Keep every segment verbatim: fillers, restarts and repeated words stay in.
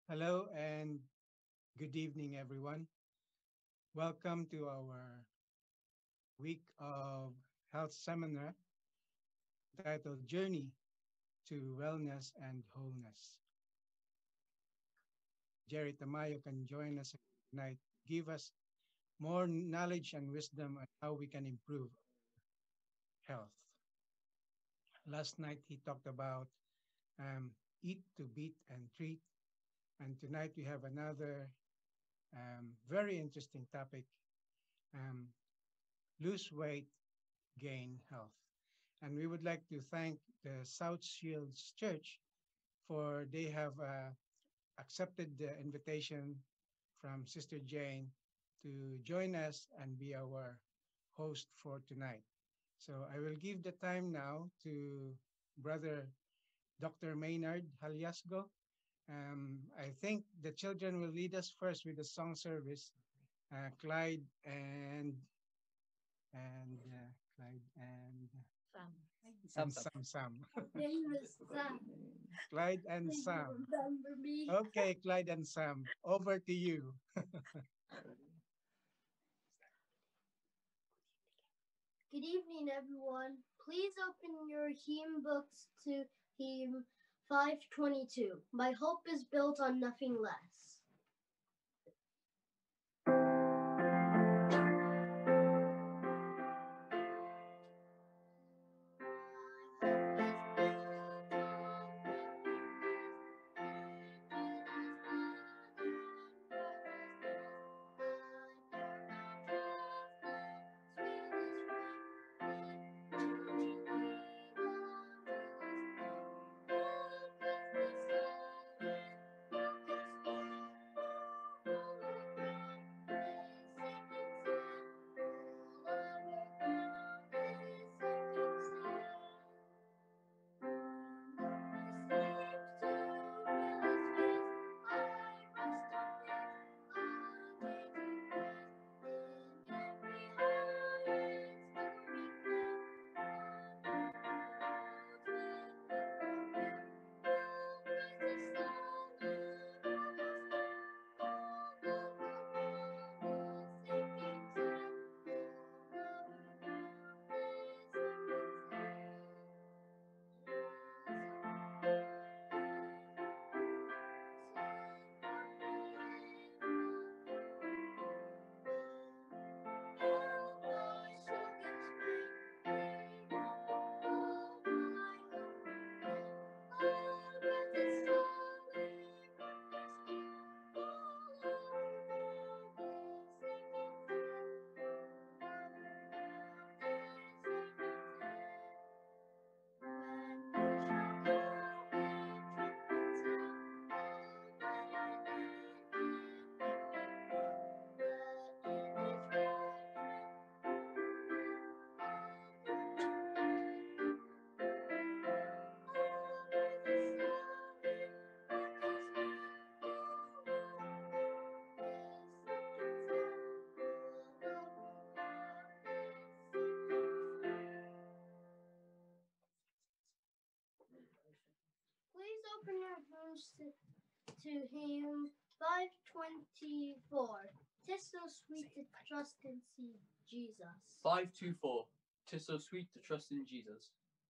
Hello and good evening, everyone. Welcome to our week of health seminar titled Journey to Wellness and Wholeness. Jerry Tamayo can join us tonight, give us more knowledge and wisdom on how we can improve health. Last night, he talked about um, eat to beat and treat. And tonight, we have another um, very interesting topic um, lose weight, gain health. And we would like to thank the South Shields Church for they have uh, accepted the invitation from Sister Jane to join us and be our host for tonight. So I will give the time now to Brother Doctor Maynard Haliasgo. Um, I think the children will lead us first with the song service. Uh, Clyde and and uh, Clyde and Sam, and Sam. Sam Sam. Name is Sam. Clyde and Please Sam. remember me. Okay, Clyde and Sam, over to you. Good evening, everyone. Please open your hymn books to hymn five twenty-two. My hope is built on nothing less. Please open your hymns to, to hymn five twenty-four. Tis so sweet to trust and see Jesus. five two four. Tis so sweet to trust in Jesus.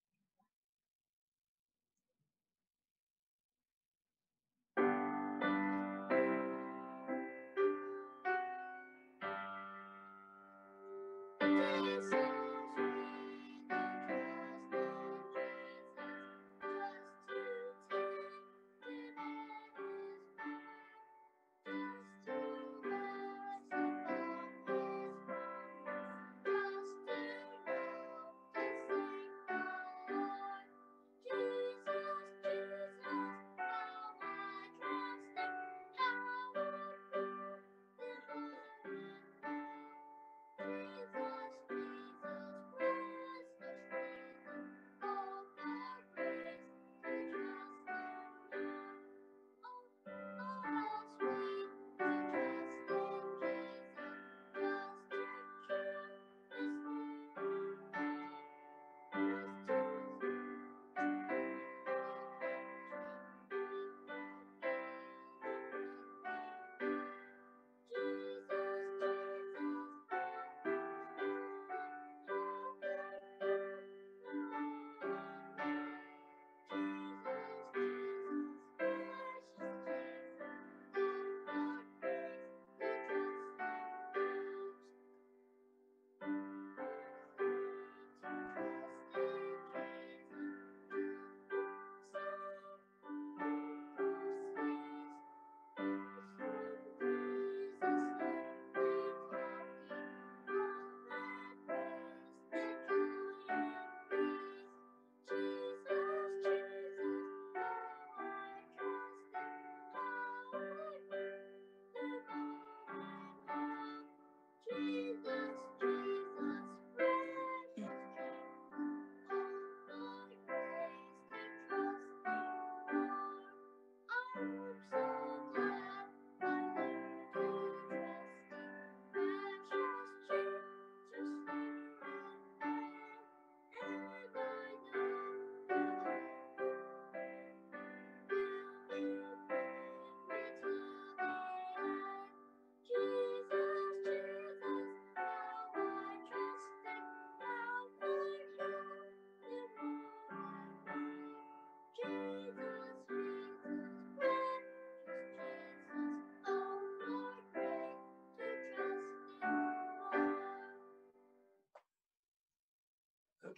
Tis so sweet to trust in Jesus, just to take him at his word, just to rest upon his promise, just to know the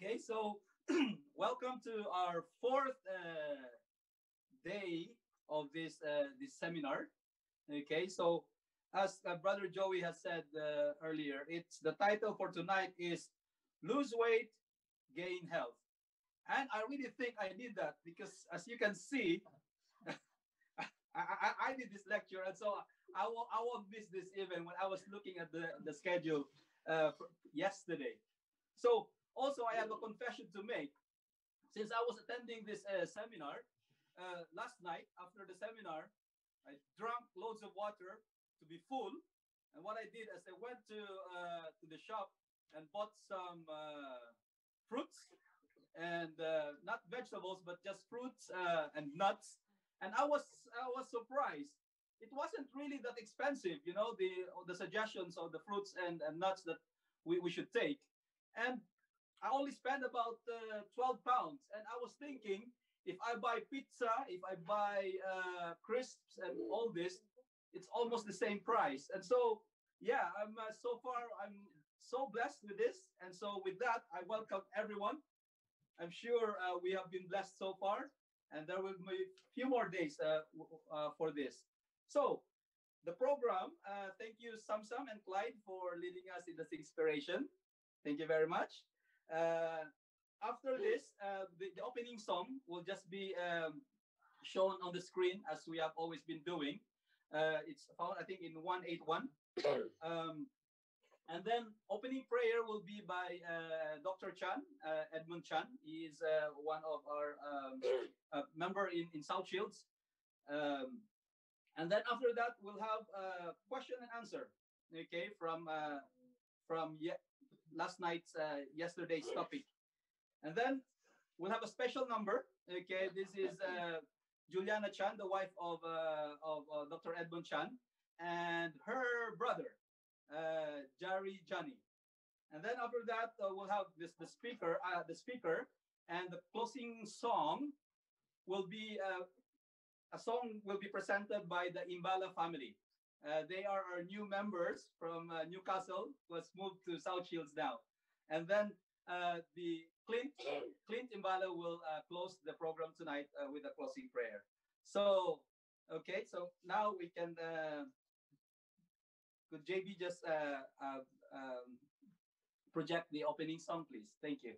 Okay, so welcome to our fourth uh, day of this uh, this seminar. Okay, so as uh, Brother Joey has said uh, earlier, it's the title for tonight is "Lose Weight, Gain Health," and I really think I did that because, as you can see, I, I, I did this lecture, and so I won't I won't miss this even when I was looking at the the schedule uh, yesterday. So also I have a confession to make. Since I was attending this uh, seminar uh, last night, after the seminar, I drank loads of water to be full. And what I did is I went to uh, to the shop and bought some uh, fruits and uh, not vegetables, but just fruits uh, and nuts. And I was I was surprised. It wasn't really that expensive, you know, the the suggestions of the fruits and, and nuts that we, we should take. And I only spent about uh, twelve pounds. And I was thinking, if I buy pizza, if I buy uh, crisps and all this, it's almost the same price. And so, yeah, I'm uh, so far, I'm so blessed with this. And so with that, I welcome everyone. I'm sure uh, we have been blessed so far. And there will be a few more days uh, uh, for this. So the program, uh, thank you, Samsam and Clyde, for leading us in this inspiration. Thank you very much. Uh, after this, uh, the, the opening song will just be um, shown on the screen as we have always been doing. Uh, it's found, I think, in one eighty-one. Um, and then opening prayer will be by uh, Doctor Chan, uh, Edmund Chan. He is uh, one of our um, uh, member in, in South Shields. Um, and then after that, we'll have a question and answer, okay, from uh, from ye- last night's, uh, yesterday's topic. And then we'll have a special number, okay. This is uh, Juliana Chan, the wife of, uh, of uh, Doctor Edmund Chan, and her brother, uh, Jari Jani. And then after that, uh, we'll have this the speaker, uh, the speaker, and the closing song will be uh, a song will be presented by the Imbala family. Uh, they are our new members from uh, Newcastle, who has moved to South Shields now. And then uh, the Clint Clint Imbala will uh, close the program tonight uh, with a closing prayer. So, okay, so now we can. Uh, could J B just uh, uh, um, project the opening song, please? Thank you.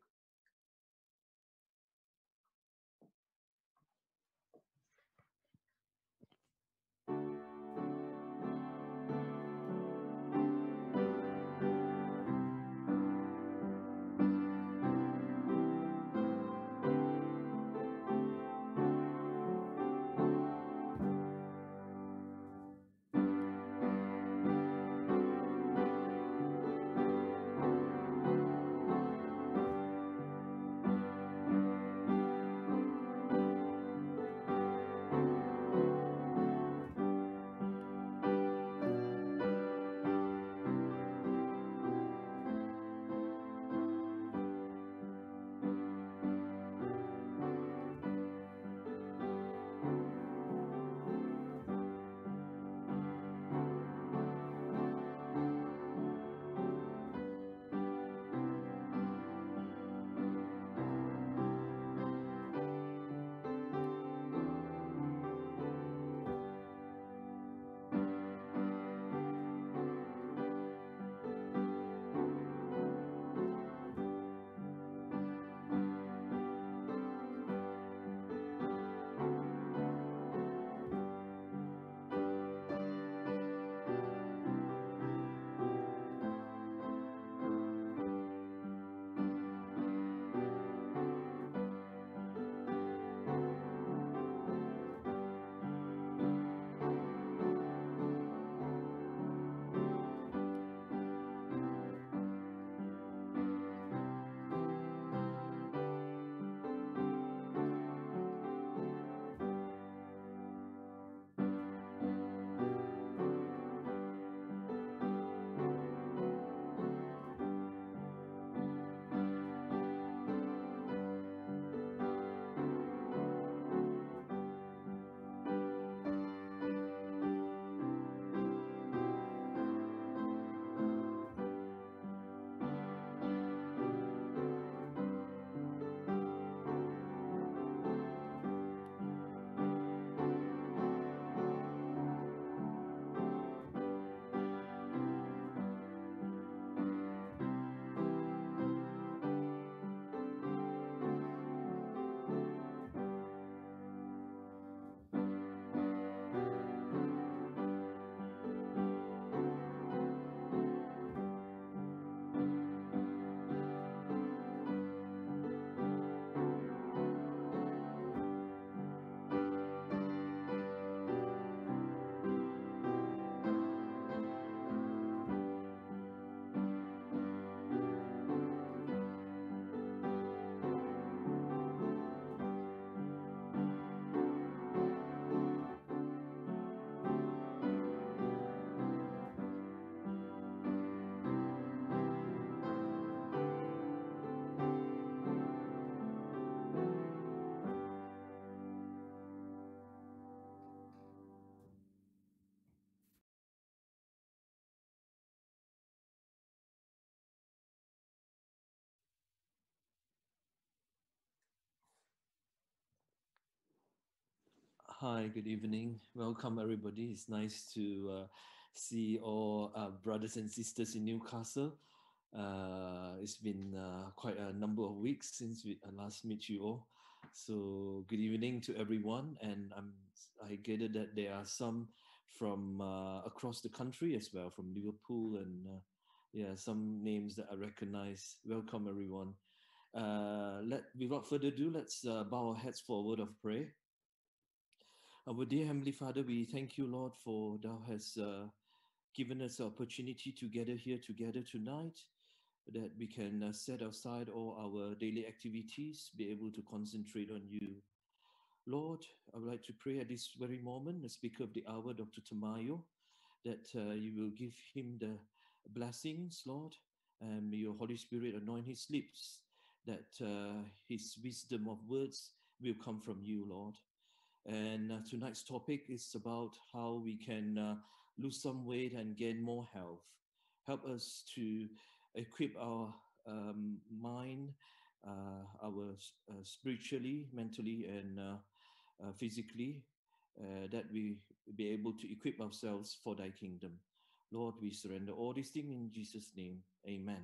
Hi, good evening. Welcome, everybody. It's nice to uh, see all uh, brothers and sisters in Newcastle. Uh, it's been uh, quite a number of weeks since we uh, last meet you all. So, good evening to everyone. And I'm, I gather that there are some from uh, across the country as well, from Liverpool, and uh, yeah, some names that I recognize. Welcome, everyone. Uh, let without further ado, let's uh, bow our heads for a word of prayer. Our dear Heavenly Father, we thank you, Lord, for thou hast uh, given us the opportunity to gather here together tonight, that we can uh, set aside all our daily activities, be able to concentrate on you. Lord, I would like to pray at this very moment, the speaker of the hour, Doctor Tamayo, that uh, you will give him the blessings, Lord, and may your Holy Spirit anoint his lips, that uh, his wisdom of words will come from you, Lord. And uh, tonight's topic is about how we can uh, lose some weight and gain more health. Help us to equip our um, mind, uh, our uh, spiritually, mentally, and uh, uh, physically, uh, that we be able to equip ourselves for thy kingdom. Lord, we surrender all these things in Jesus' name. Amen.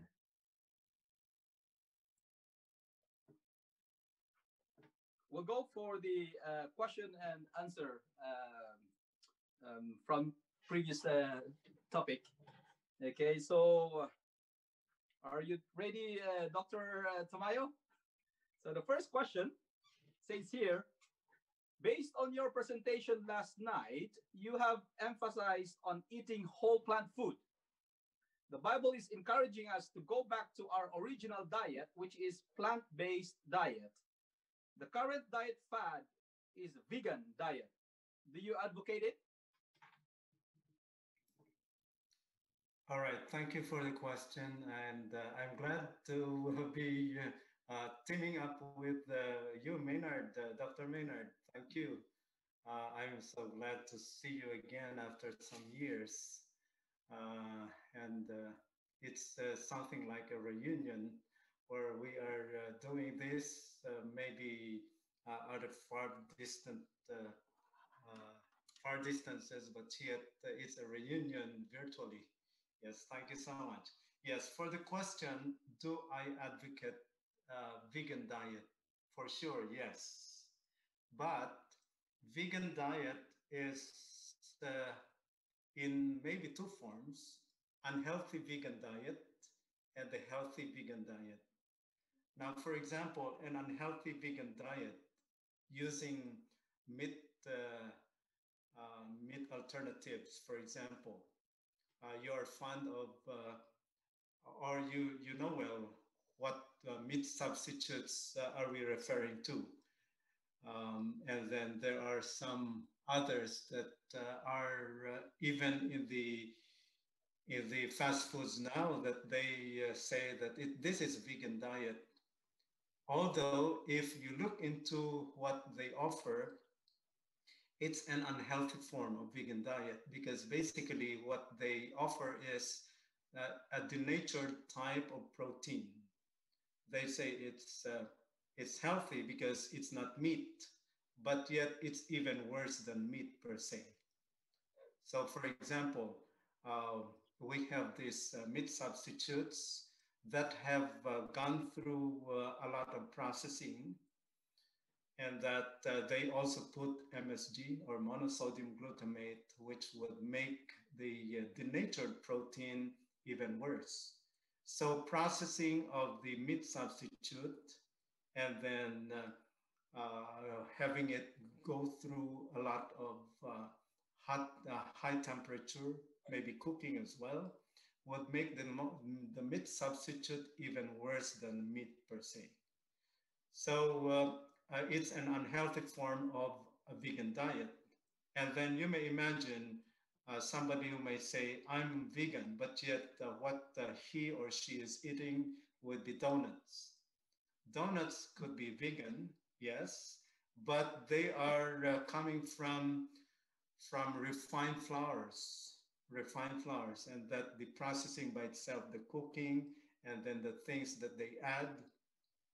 We'll go for the uh, question and answer um, um, from previous uh, topic. Okay, so uh, are you ready, uh, Doctor Uh, Tamayo? So the first question says here, based on your presentation last night, you have emphasized on eating whole plant food. The Bible is encouraging us to go back to our original diet, which is plant-based diet. The current diet fad is vegan diet. Do you advocate it? All right, thank you for the question, and uh, I'm glad to be uh, teaming up with uh, you, Maynard, uh, Doctor Maynard. Thank you. Uh, I'm so glad to see you again after some years, uh, and uh, it's uh, something like a reunion where we are uh, doing this uh, maybe uh, at a far distant, uh, uh, far distances, but yet uh, it's a reunion virtually. Yes, thank you so much. Yes, for the question, do I advocate uh, vegan diet? For sure, yes. But vegan diet is uh, in maybe two forms: unhealthy vegan diet and the healthy vegan diet. Now, for example, an unhealthy vegan diet using meat, uh, uh, meat alternatives, for example, uh, you are fond of, uh, or you, you know well, what uh, meat substitutes uh, are we referring to? Um, and then there are some others that uh, are uh, even in the in the fast foods now that they uh, say that it, this is vegan diet. Although if you look into what they offer, it's an unhealthy form of vegan diet, because basically what they offer is uh, a denatured type of protein. They say it's uh, it's healthy because it's not meat, but yet it's even worse than meat per se. So, for example, uh, we have these uh, meat substitutes that have uh, gone through uh, a lot of processing, and that uh, they also put M S G or monosodium glutamate, which would make the uh, denatured protein even worse. So processing of the meat substitute and then uh, uh, having it go through a lot of uh, hot, uh, high temperature, maybe cooking as well, would make the, the meat substitute even worse than meat per se. So uh, uh, it's an unhealthy form of a vegan diet. And then you may imagine uh, somebody who may say, I'm vegan, but yet uh, what uh, he or she is eating would be donuts. Donuts could be vegan, yes, but they are uh, coming from, from refined flours, refined flours, and that the processing by itself, the cooking, and then the things that they add,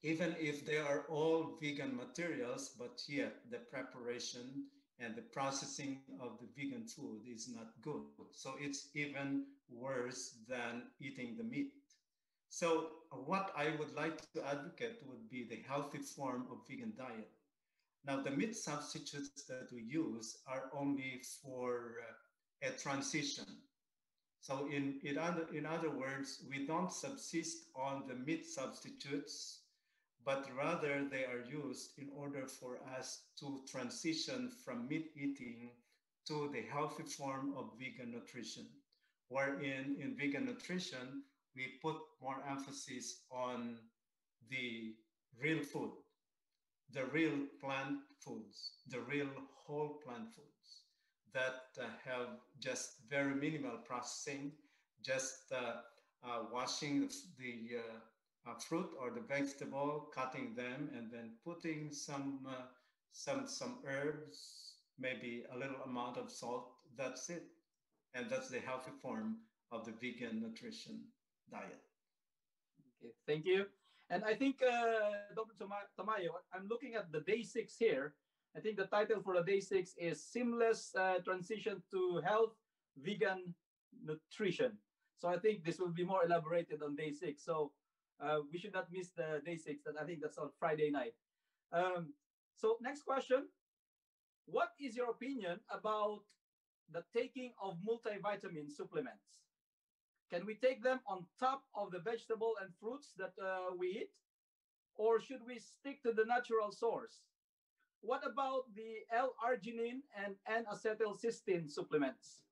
even if they are all vegan materials, but yet the preparation and the processing of the vegan food is not good. So it's even worse than eating the meat. So what I would like to advocate would be the healthy form of vegan diet. Now, the meat substitutes that we use are only for uh, a transition. So in, in, other, in other words, we don't subsist on the meat substitutes, but rather they are used in order for us to transition from meat eating to the healthy form of vegan nutrition, wherein in vegan nutrition, we put more emphasis on the real food, the real plant foods, the real whole plant foods that uh, have just very minimal processing, just uh, uh, washing the uh, uh, fruit or the vegetable, cutting them, and then putting some uh, some some herbs, maybe a little amount of salt. That's it, and that's the healthy form of the vegan nutrition diet. Okay, thank you. And I think, uh, Doctor Tama- Tamayo, I'm looking at the day six here. I think the title for the day six is Seamless uh, Transition to Health Vegan Nutrition. So I think this will be more elaborated on day six. So uh, we should not miss the day six. That I think that's on Friday night. Um, so next question. What is your opinion about the taking of multivitamin supplements? Can we take them on top of the vegetable and fruits that uh, we eat? Or should we stick to the natural source? What about the L-arginine and N-acetylcysteine supplements?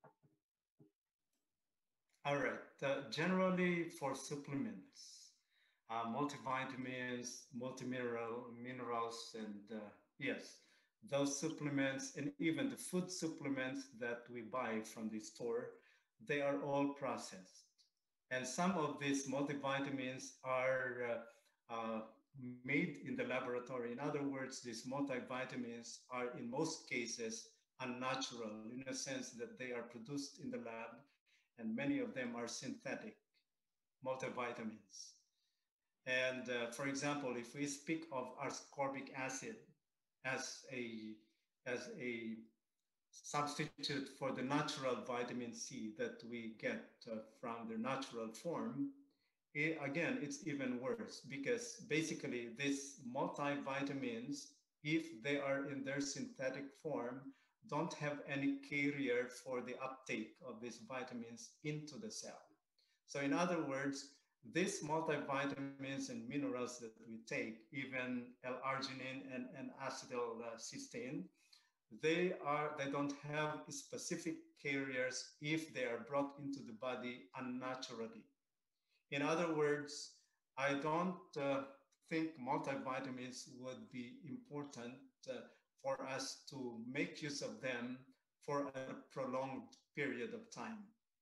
All right. Uh, generally, for supplements, uh, multivitamins, multimineral minerals, and uh, yes, those supplements, and even the food supplements that we buy from the store, they are all processed. And some of these multivitamins are uh, uh, made in the laboratory. In other words, these multivitamins are in most cases unnatural in a sense that they are produced in the lab, and many of them are synthetic multivitamins. And uh, for example, if we speak of ascorbic acid as a, as a substitute for the natural vitamin C that we get uh, from the natural form, it, again, it's even worse because basically these multivitamins, if they are in their synthetic form, don't have any carrier for the uptake of these vitamins into the cell. So in other words, these multivitamins and minerals that we take, even L-arginine and, and acetylcysteine, they are they don't have specific carriers if they are brought into the body unnaturally. In other words, I don't uh, think multivitamins would be important uh, for us to make use of them for a prolonged period of time.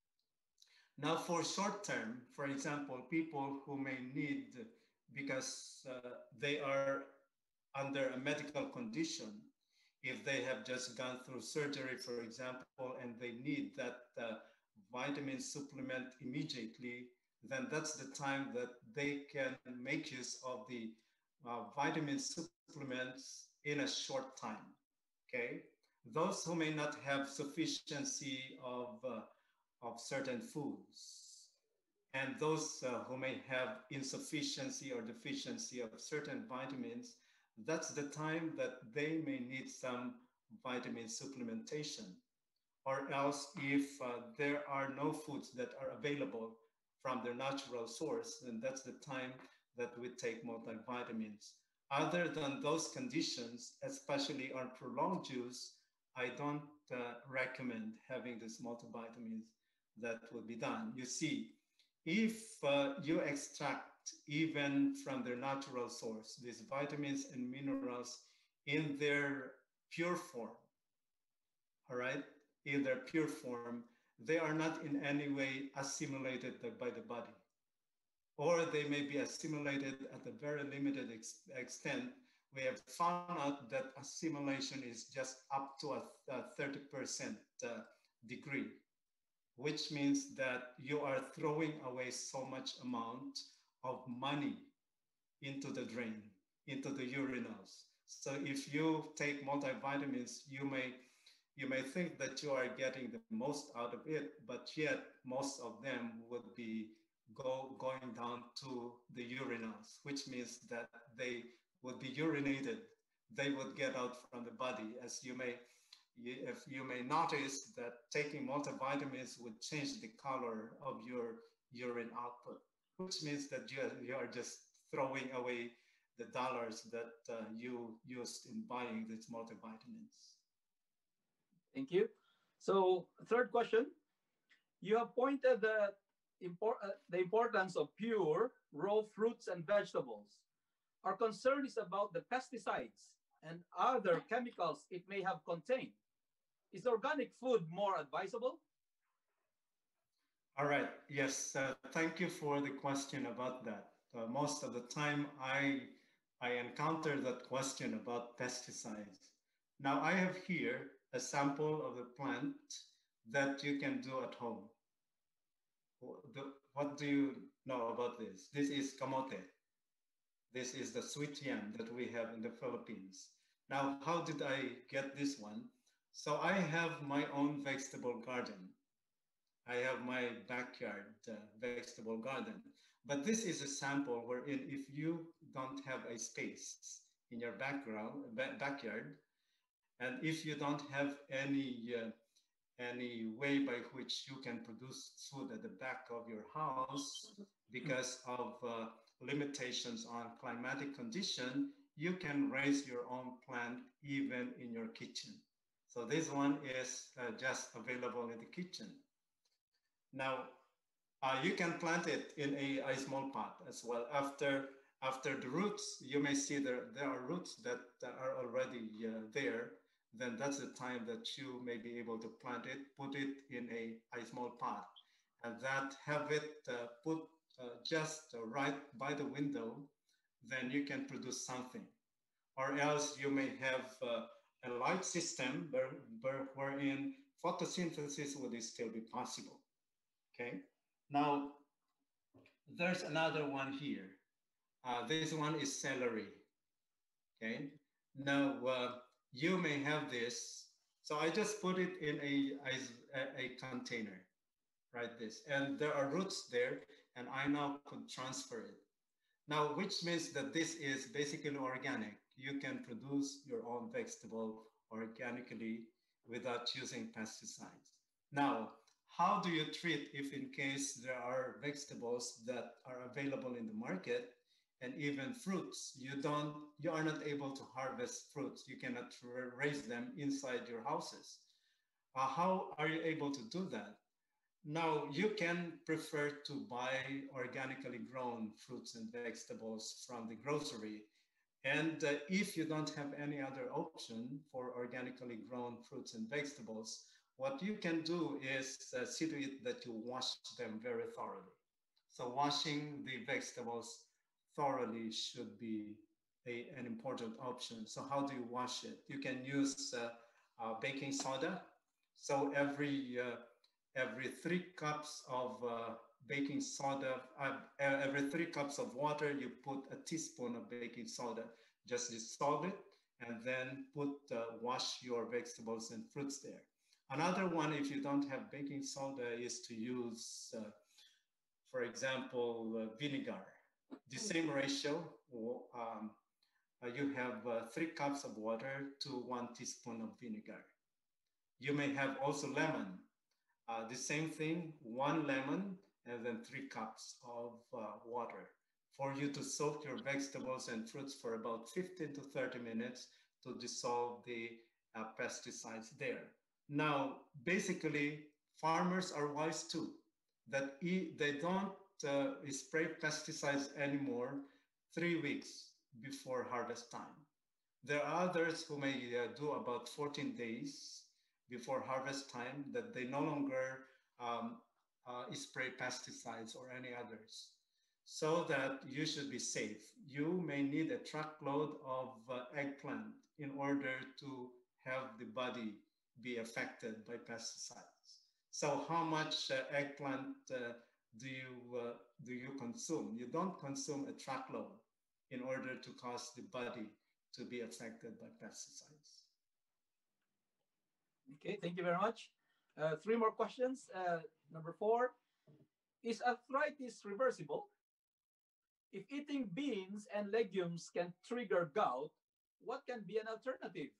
Now, for short term, for example, people who may need, because uh, they are under a medical condition, if they have just gone through surgery, for example, and they need that uh, vitamin supplement immediately, then that's the time that they can make use of the uh, vitamin supplements in a short time. Okay, those who may not have sufficiency of uh, of certain foods, and those uh, who may have insufficiency or deficiency of certain vitamins, that's the time that they may need some vitamin supplementation. Or else, if uh, there are no foods that are available from their natural source, then that's the time that we take multivitamins. Other than those conditions, especially on prolonged use, I don't uh, recommend having these multivitamins. That would be done. You see, if uh, you extract even from their natural source these vitamins and minerals in their pure form, all right, in their pure form, they are not in any way assimilated by the body, or they may be assimilated at a very limited ex extent. We have found out that assimilation is just up to a thirty percent uh, degree, which means that you are throwing away so much amount of money into the drain, into the urinals. So if you take multivitamins, you may you may think that you are getting the most out of it, but yet most of them would be go, going down to the urinals, which means that they would be urinated. They would get out from the body. As you may, if you may notice that taking multivitamins would change the color of your urine output, which means that you are, you are just throwing away the dollars that uh, you used in buying these multivitamins. Thank you. So, third question. You have pointed that import, uh, the importance of pure, raw fruits and vegetables. Our concern is about the pesticides and other chemicals it may have contained. Is organic food more advisable? All right. Yes. Uh, thank you for the question about that. Uh, most of the time, I I encounter that question about pesticides. Now, I have here a sample of the plant that you can do at home. What do you know about this? This is kamote. This is the sweet yam that we have in the Philippines. Now, how did I get this one? So I have my own vegetable garden. I have my backyard uh, vegetable garden. But this is a sample wherein if you don't have a space in your background, ba backyard, and if you don't have any, uh, any way by which you can produce food at the back of your house because of uh, limitations on climatic condition, you can raise your own plant even in your kitchen. So this one is uh, just available in the kitchen. Now, uh, you can plant it in a, a small pot as well. After, after the roots, you may see there, there are roots that, that are already uh, there. Then that's the time that you may be able to plant it, put it in a, a small pot, and that have it uh, put uh, just uh, right by the window, then you can produce something. Or else you may have uh, a light system where, where, wherein photosynthesis would still be possible. Okay. Now, there's another one here. Uh, this one is celery. Okay. Now, uh, you may have this. So I just put it in a, a, a container, right? This. And there are roots there, and I now could transfer it. Now, which means that this is basically organic. You can produce your own vegetable organically without using pesticides. Now, how do you treat if in case there are vegetables that are available in the market and even fruits? You don't, you are not able to harvest fruits. You cannot raise them inside your houses. Uh, how are you able to do that? Now, you can prefer to buy organically grown fruits and vegetables from the grocery. And uh, if you don't have any other option for organically grown fruits and vegetables, what you can do is uh, see to it that you wash them very thoroughly. So washing the vegetables thoroughly should be a, an important option. So how do you wash it? You can use uh, uh, baking soda. So every uh, every three cups of uh, baking soda, uh, every three cups of water, you put a teaspoon of baking soda. Just dissolve it and then put uh, wash your vegetables and fruits there. Another one, if you don't have baking soda, is to use, uh, for example, uh, vinegar. The same ratio, um, uh, you have uh, three cups of water to one teaspoon of vinegar. You may have also lemon. Uh, the same thing, one lemon and then three cups of uh, water for you to soak your vegetables and fruits for about fifteen to thirty minutes to dissolve the uh, pesticides there. Now, basically, farmers are wise too, that e they don't uh, spray pesticides anymore three weeks before harvest time. There are others who may uh, do about fourteen days before harvest time that they no longer um, uh, spray pesticides or any others, so that you should be safe. You may need a truckload of uh, eggplant in order to have the body be affected by pesticides. So how much uh, eggplant uh, do you uh, do you consume? You don't consume a truckload. in order to cause the body to be affected by pesticides. Okay, thank you very much. Uh, three more questions. Uh, number four, is arthritis reversible? If eating beans and legumes can trigger gout, what can be an alternative?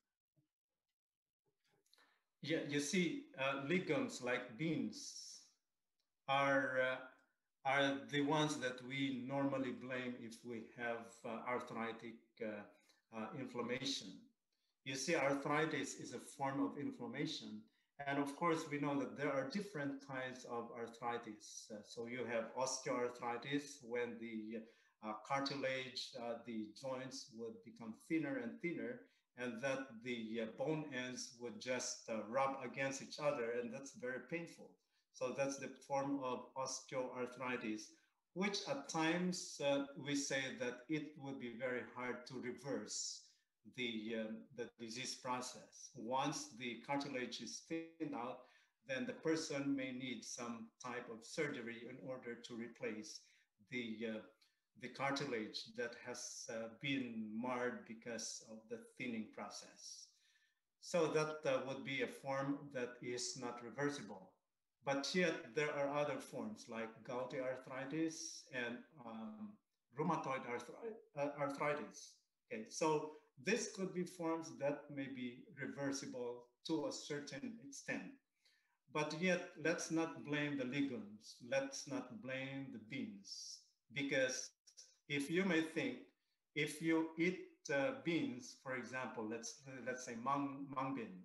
Yeah, you see, uh, legumes like beans are uh, are the ones that we normally blame if we have uh, arthritic uh, uh, inflammation. You see, arthritis is a form of inflammation. And of course, we know that there are different kinds of arthritis. Uh, so you have osteoarthritis when the uh, cartilage, uh, the joints would become thinner and thinner, and that the uh, bone ends would just uh, rub against each other, and that's very painful. So that's the form of osteoarthritis, which at times uh, we say that it would be very hard to reverse the, um, the disease process. Once the cartilage is thinned out, then the person may need some type of surgery in order to replace the, uh, the cartilage that has uh, been marred because of the thinning process. So that uh, would be a form that is not reversible. But yet there are other forms like gouty arthritis and um, rheumatoid arthri- uh, arthritis. Okay, so this could be forms that may be reversible to a certain extent. But yet, let's not blame the legumes. Let's not blame the beans. Because if you may think, if you eat uh, beans, for example, let's, let's say mung, mung bean,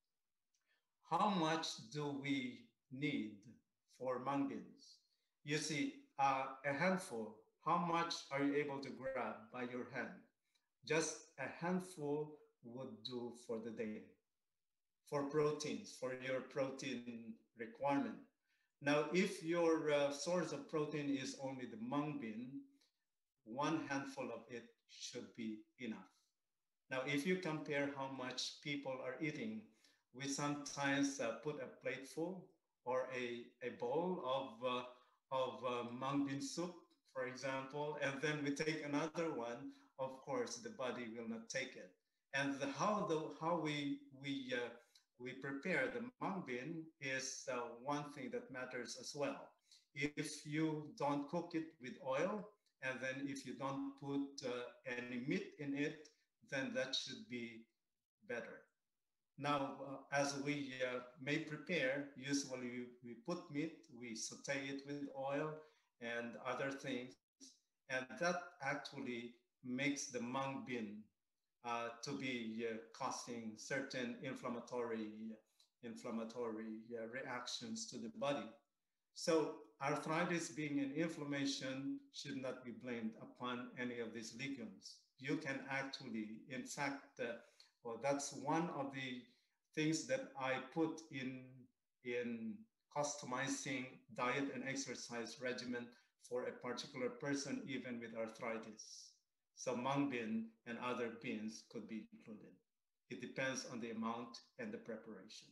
how much do we need for mung beans? You see, uh, a handful, how much are you able to grab by your hand? Just a handful would do for the day, for proteins, for your protein requirement. Now, if your uh, source of protein is only the mung bean, one handful of it should be enough. Now, if you compare how much people are eating, we sometimes uh, put a plateful or a, a bowl of, uh, of uh, mung bean soup, for example, and then we take another one, of course, the body will not take it. And the, how, the, how we, we, uh, we prepare the mung bean is uh, one thing that matters as well. If you don't cook it with oil, and then if you don't put uh, any meat in it, then that should be better. Now, uh, as we uh, may prepare, usually we, we put meat, we saute it with oil and other things, and that actually makes the mung bean uh, to be uh, causing certain inflammatory, inflammatory uh, reactions to the body. So arthritis being an inflammation should not be blamed upon any of these legumes. You can actually, in fact, uh, well, that's one of the things that I put in, in customizing diet and exercise regimen for a particular person, even with arthritis. So mung bean and other beans could be included. It depends on the amount and the preparation.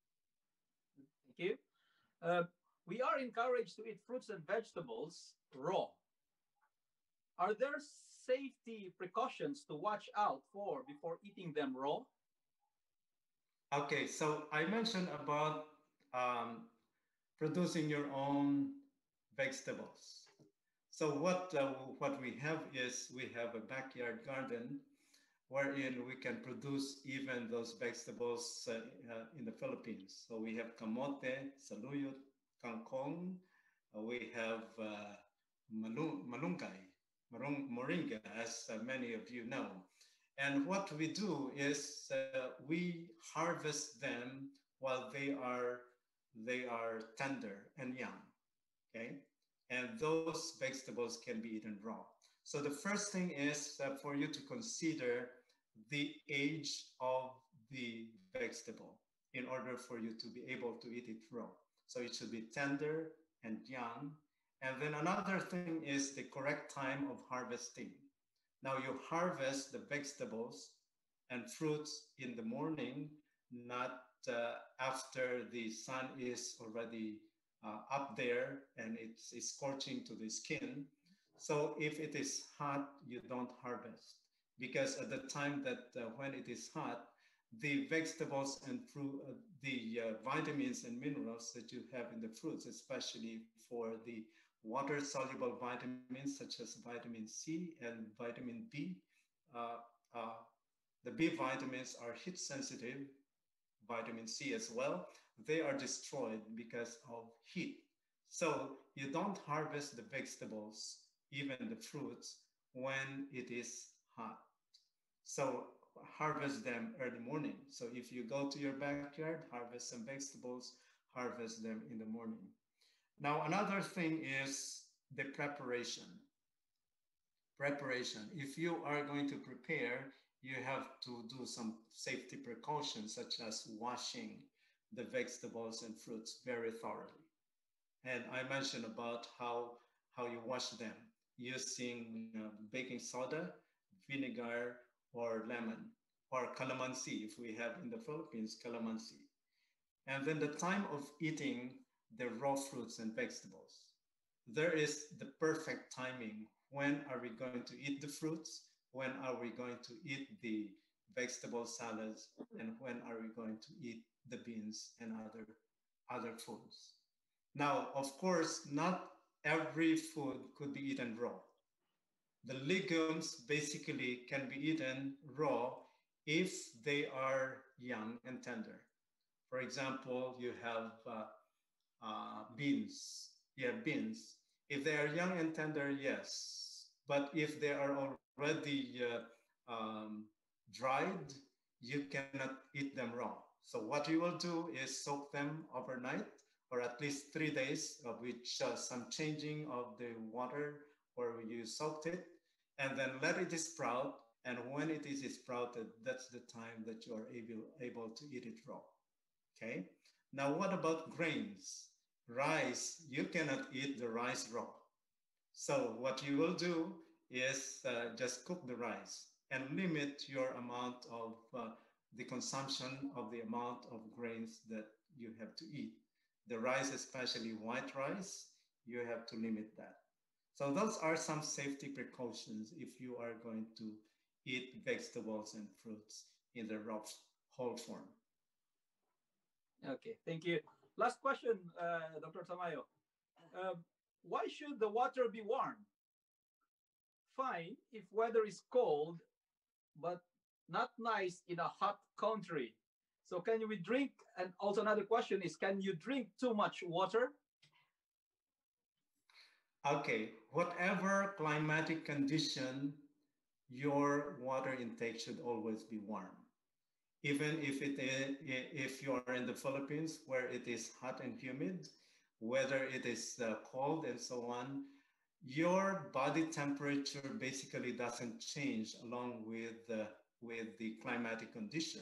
Thank you. Uh, we are encouraged to eat fruits and vegetables raw. Are there safety precautions to watch out for before eating them raw? Okay, so I mentioned about um, producing your own vegetables. So what uh, what we have is we have a backyard garden wherein we can produce even those vegetables uh, uh, in the Philippines. So we have kamote, saluyot, kangkong, uh, we have uh, malung, malunggay, marung, moringa, as uh, many of you know. And what we do is uh, we harvest them while they are they are tender and young, okay? And those vegetables can be eaten raw. So the first thing is uh, for you to consider the age of the vegetable in order for you to be able to eat it raw. So it should be tender and young. And then another thing is the correct time of harvesting. Now you harvest the vegetables and fruits in the morning, not uh, after the sun is already uh, up there and it's, it's scorching to the skin. So if it is hot, you don't harvest because at the time that uh, when it is hot, the vegetables and fruit, uh, the uh, vitamins and minerals that you have in the fruits, especially for the water soluble vitamins such as vitamin C and vitamin B, uh, uh, the B vitamins are heat sensitive, vitamin C as well. They are destroyed because of heat. So you don't harvest the vegetables, even the fruits, when it is hot. So harvest them early morning. So if you go to your backyard, harvest some vegetables, harvest them in the morning. Now, another thing is the preparation. Preparation. If you are going to prepare, you have to do some safety precautions such as washing the vegetables and fruits very thoroughly. And I mentioned about how how you wash them using uh, baking soda, vinegar, or lemon, or calamansi if we have in the Philippines calamansi. And then the time of eating the raw fruits and vegetables. There is the perfect timing. When are we going to eat the fruits? When are we going to eat the vegetable salads? And when are we going to eat the beans and other other foods? Now, of course, not every food could be eaten raw. The legumes basically can be eaten raw if they are young and tender. For example, you have uh, uh, beans. Yeah, beans. If they are young and tender, yes. But if they are already uh, um, dried, you cannot eat them raw. So what you will do is soak them overnight or at least three days, of which uh, some changing of the water where you soaked it, and then let it sprout. And when it is sprouted, that's the time that you are able, able to eat it raw. Okay. Now, what about grains? Rice, you cannot eat the rice raw. So what you will do is uh, just cook the rice and limit your amount of uh, the consumption of the amount of grains that you have to eat. The rice, especially white rice, you have to limit that. So those are some safety precautions if you are going to eat vegetables and fruits in the raw whole form. Okay, thank you. Last question, uh, Doctor Tamayo. Uh, why should the water be warm? Fine if weather is cold, but not nice in a hot country. So can we drink? And also another question is, can you drink too much water? Okay, whatever climatic condition, your water intake should always be warm. Even if it is, if you are in the Philippines where it is hot and humid, whether it is uh, cold and so on, your body temperature basically doesn't change along with the, with the climatic condition.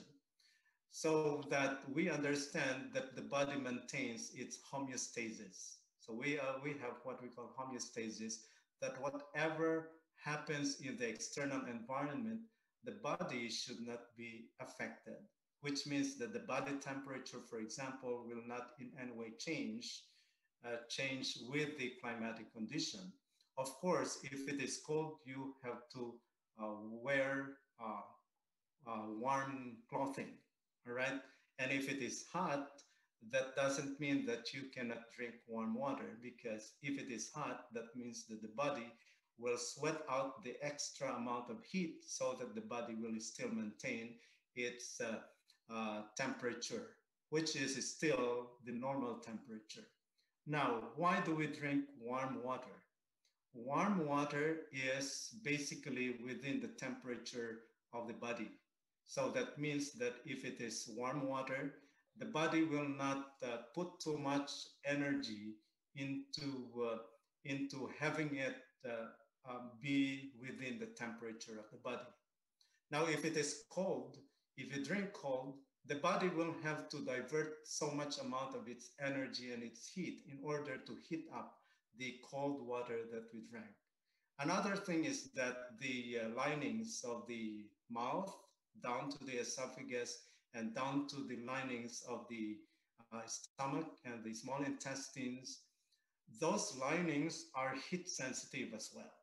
So that we understand that the body maintains its homeostasis. So we, uh, we have what we call homeostasis, that whatever happens in the external environment, the body should not be affected, which means that the body temperature, for example, will not in any way change, uh, change with the climatic condition. Of course, if it is cold, you have to uh, wear uh, uh, warm clothing, all right? And if it is hot, that doesn't mean that you cannot drink warm water, because if it is hot, that means that the body will sweat out the extra amount of heat so that the body will still maintain its uh, uh, temperature, which is still the normal temperature. Now, why do we drink warm water? Warm water is basically within the temperature of the body. So that means that if it is warm water, the body will not uh, put too much energy into, uh, into having it uh, uh, be within the temperature of the body. Now, if it is cold, if you drink cold, the body will have to divert so much amount of its energy and its heat in order to heat up the cold water that we drank. Another thing is that the uh, linings of the mouth down to the esophagus and down to the linings of the uh, stomach and the small intestines, those linings are heat sensitive as well.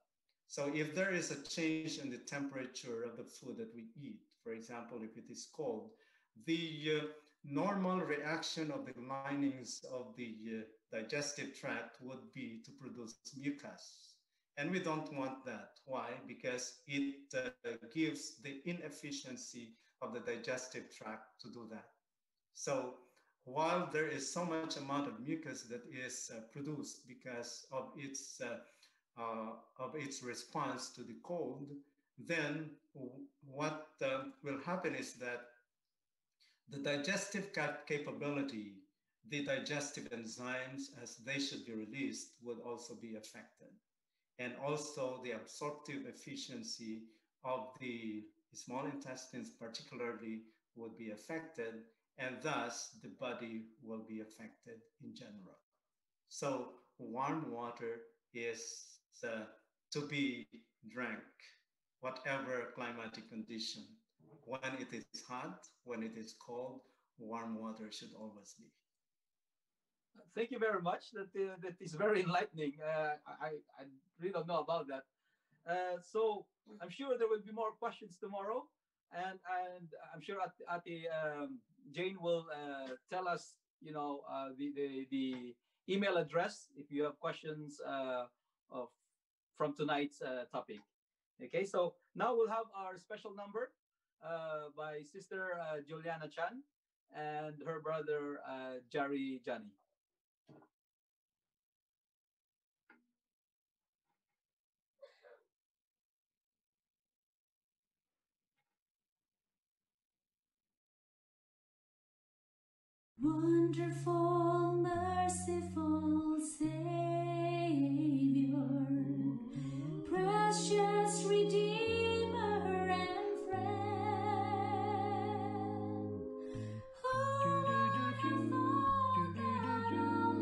So if there is a change in the temperature of the food that we eat, for example, if it is cold, the uh, normal reaction of the linings of the uh, digestive tract would be to produce mucus. And we don't want that. Why? Because it uh, gives the inefficiency of the digestive tract to do that. So while there is so much amount of mucus that is uh, produced because of its uh, uh, of its response to the cold, then what uh, will happen is that the digestive cap capability, the digestive enzymes as they should be released would also be affected. And also the absorptive efficiency of the small intestines particularly would be affected, and thus the body will be affected in general. So warm water is uh, to be drank, whatever climatic condition. When it is hot, when it is cold, warm water should always be. Thank you very much. That uh, that is very enlightening. Uh, I I really don't know about that. Uh, so I'm sure there will be more questions tomorrow, and and I'm sure Ate, Ate um, Jane will uh, tell us, you know, uh, the, the the email address if you have questions uh, of from tonight's uh, topic. Okay, so now we'll have our special number uh, by Sister uh, Juliana Chan and her brother uh, Jari Jani. Wonderful, merciful Savior, precious Redeemer and friend, who have found out our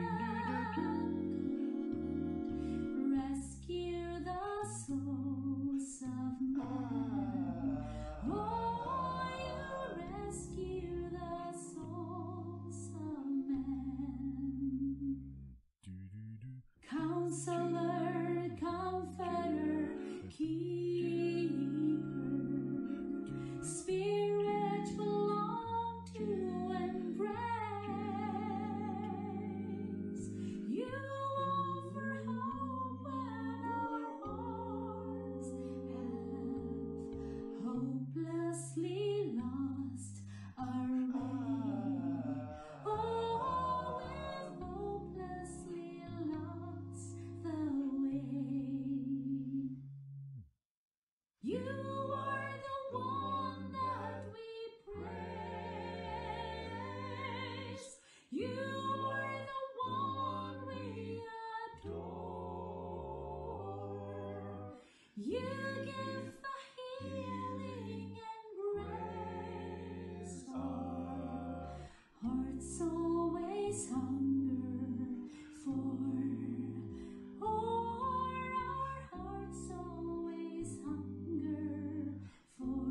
land, rescue the souls of men. Oh, you rescue the souls of men. Counselor, Comforter, Keeper, Spirit belong to embrace. You offer hope when our hearts have hopelessly lost our way. Oh, we've hopelessly lost the way. You are the one that we praise. You are the one we adore. You give the healing and grace. Our hearts always hunger for. Oh, our hearts always hunger for.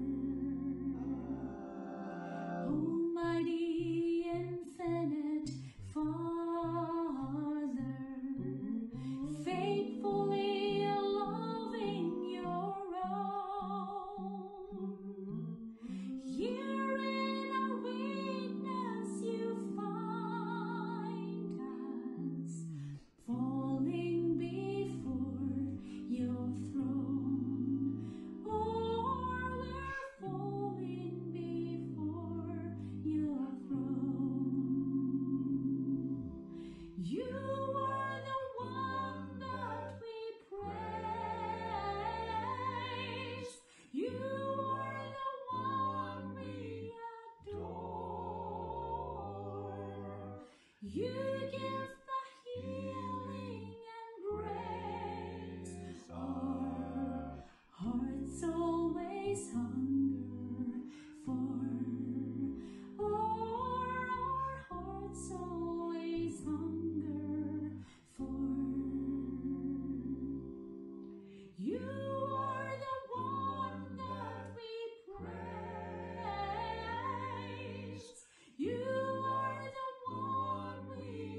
Almighty, infinite Father, faithfully loving your own. Here in our weakness you find us, falling before your throne. Oh, we're falling before your throne. You are the one that we praise. You are the one we adore. You give the healing and grace. Our hearts always hunger for. Oh, our hearts always hunger for. You are the one that we praise. You are the one we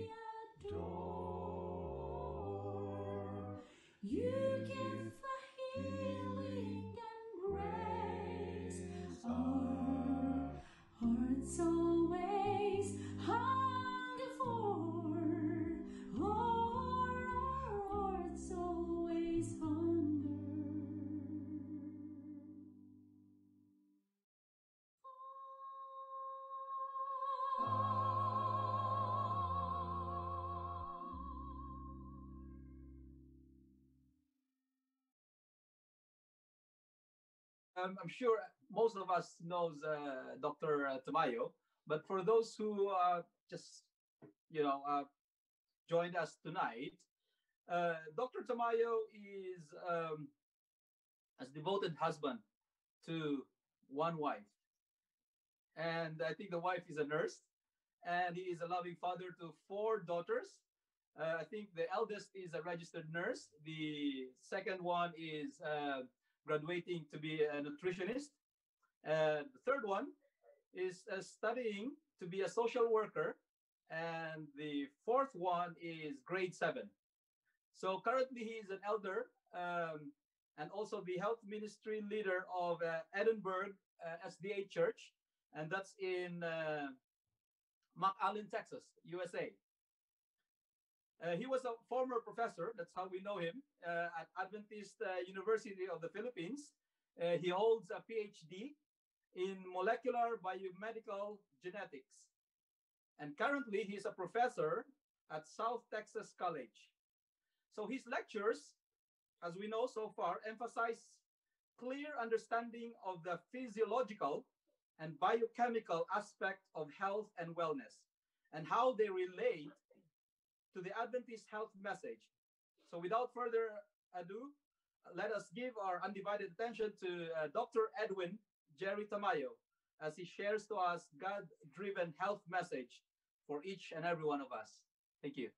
I'm, I'm sure most of us knows uh, Doctor Tamayo, but for those who uh, just you know uh, joined us tonight, uh, Doctor Tamayo is um, a devoted husband to one wife, and I think the wife is a nurse, and he is a loving father to four daughters. Uh, I think the eldest is a registered nurse. The second one is uh, graduating to be a nutritionist. And the third one is uh, studying to be a social worker. And the fourth one is grade seven. So currently he is an elder um, and also the health ministry leader of uh, Edinburgh uh, S D A Church. And that's in uh, McAllen, Texas, U S A. Uh, he was a former professor, that's how we know him, uh, at Adventist uh, University of the Philippines. Uh, he holds a PhD in molecular biomedical genetics. And currently, he's a professor at South Texas College. So his lectures, as we know so far, emphasize clear understanding of the physiological and biochemical aspect of health and wellness and how they relate to the Adventist health message. So without further ado, let us give our undivided attention to uh, Doctor Edwin Jerry Tamayo as he shares to us God-driven health message for each and every one of us. Thank you.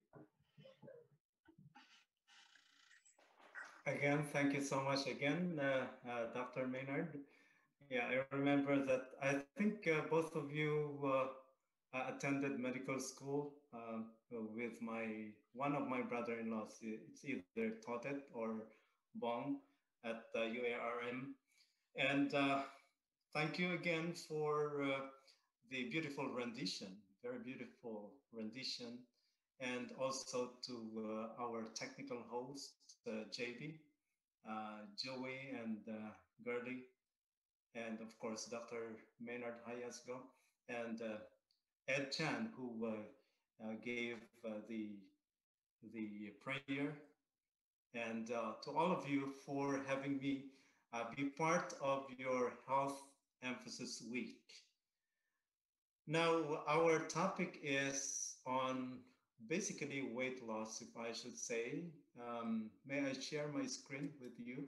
Again, thank you so much again, uh, uh, Doctor Maynard. Yeah, I remember that. I think uh, both of you uh, uh, attended medical school uh, with my one of my brother-in-laws. It's either Totet or Bong at uh, U A R M. And uh, thank you again for uh, the beautiful rendition, very beautiful rendition, and also to uh, our technical hosts, uh, J B, uh, Joey, and uh, Gertie, and of course, Doctor Maynard Hayasgo, and uh, Ed Chan, who uh, uh, gave uh, the, the prayer, and uh, to all of you for having me uh, be part of your Health Emphasis Week. Now, our topic is on basically weight loss, if I should say. Um, may I share my screen with you?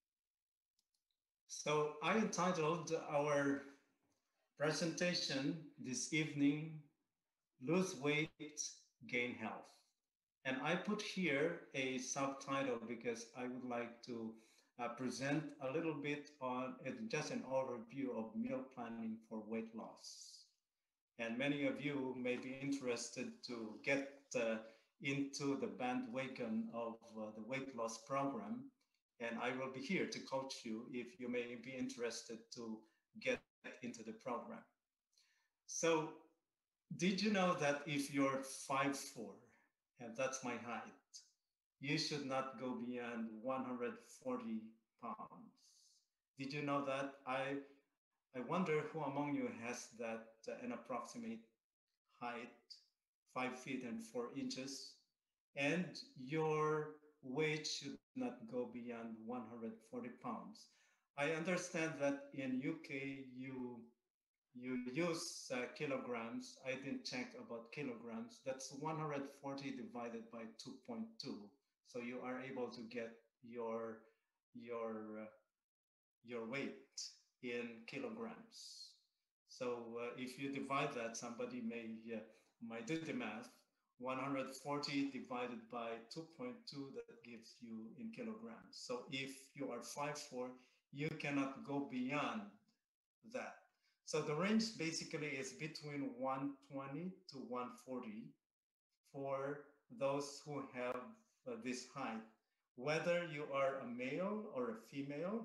So I entitled our presentation this evening, Lose Weight, Gain Health. And I put here a subtitle because I would like to uh, present a little bit on uh, just an overview of meal planning for weight loss. And many of you may be interested to get uh, into the bandwagon of uh, the weight loss program. And I will be here to coach you if you may be interested to get into the program. So, did you know that if you're five foot four, and that's my height, you should not go beyond one hundred forty pounds? Did you know that? I, I wonder who among you has that uh, an approximate height, five feet and four inches, and your weight should not go beyond one hundred forty pounds. I understand that in U K you you use uh, kilograms. I didn't check about kilograms. That's one hundred forty divided by two point two. So you are able to get your your uh, your weight in kilograms. So uh, if you divide that, somebody may uh, might do the math. one hundred forty divided by two point two, that gives you in kilograms. So if you are five foot four, you cannot go beyond that. So the range basically is between one twenty to one forty for those who have uh, this height. Whether you are a male or a female,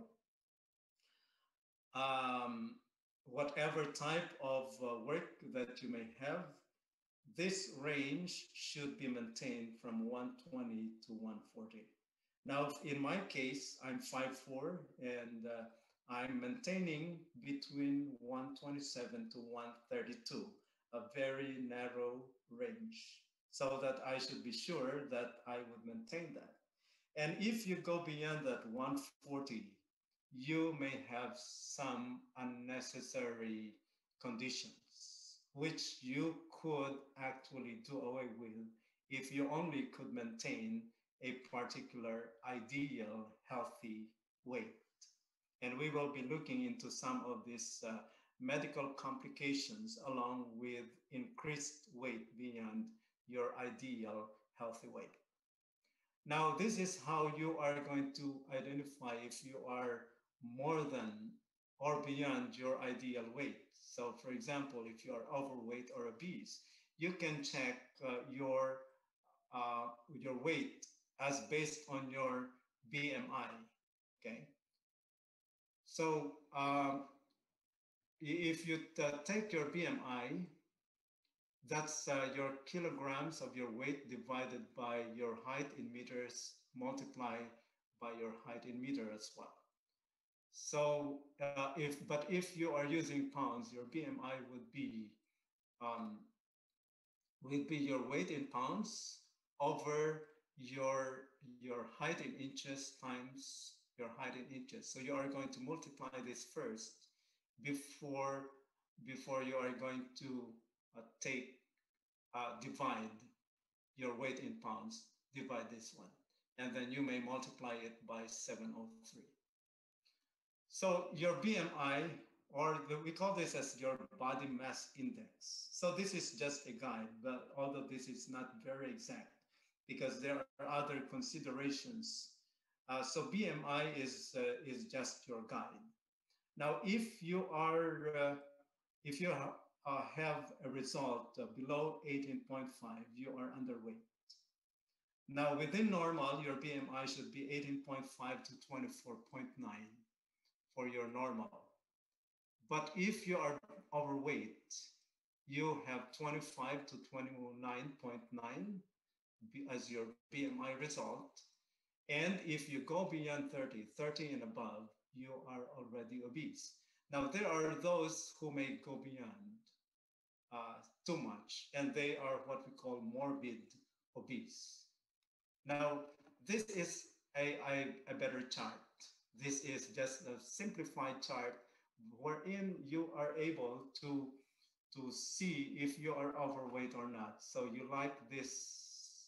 um, whatever type of uh, work that you may have, this range should be maintained from one twenty to one forty. Now, in my case, I'm five foot four and uh, I'm maintaining between one twenty-seven to one thirty-two, a very narrow range, so that I should be sure that I would maintain that. And if you go beyond that one forty, you may have some unnecessary conditions, which you could actually do away with if you only could maintain a particular ideal healthy weight. And we will be looking into some of these uh, medical complications along with increased weight beyond your ideal healthy weight. Now, this is how you are going to identify if you are more than or beyond your ideal weight. So, for example, if you are overweight or obese, you can check uh, your uh, your weight as based on your B M I. Okay. So, um, if you uh, take your B M I, that's uh, your kilograms of your weight divided by your height in meters multiplied by your height in meter as well. So uh, if, but if you are using pounds, your B M I would be, um, would be your weight in pounds over your, your height in inches times your height in inches. So you are going to multiply this first before, before you are going to uh, take Uh, divide your weight in pounds, divide this one, and then you may multiply it by seven oh three. So your B M I, or the, we call this as your body mass index. So this is just a guide, but although this is not very exact because there are other considerations. Uh, so B M I is, uh, is just your guide. Now, if you are, uh, if you ha uh, have a result uh, below eighteen point five, you are underweight. Now, within normal, your B M I should be eighteen point five to twenty-four point nine for your normal. But if you are overweight, you have twenty-five to twenty-nine point nine as your B M I result. And if you go beyond thirty, thirty and above, you are already obese. Now, there are those who may go beyond uh, too much, and they are what we call morbid obese. Now, this is a, a, a better chart. This is just a simplified chart wherein you are able to, to see if you are overweight or not. So you like this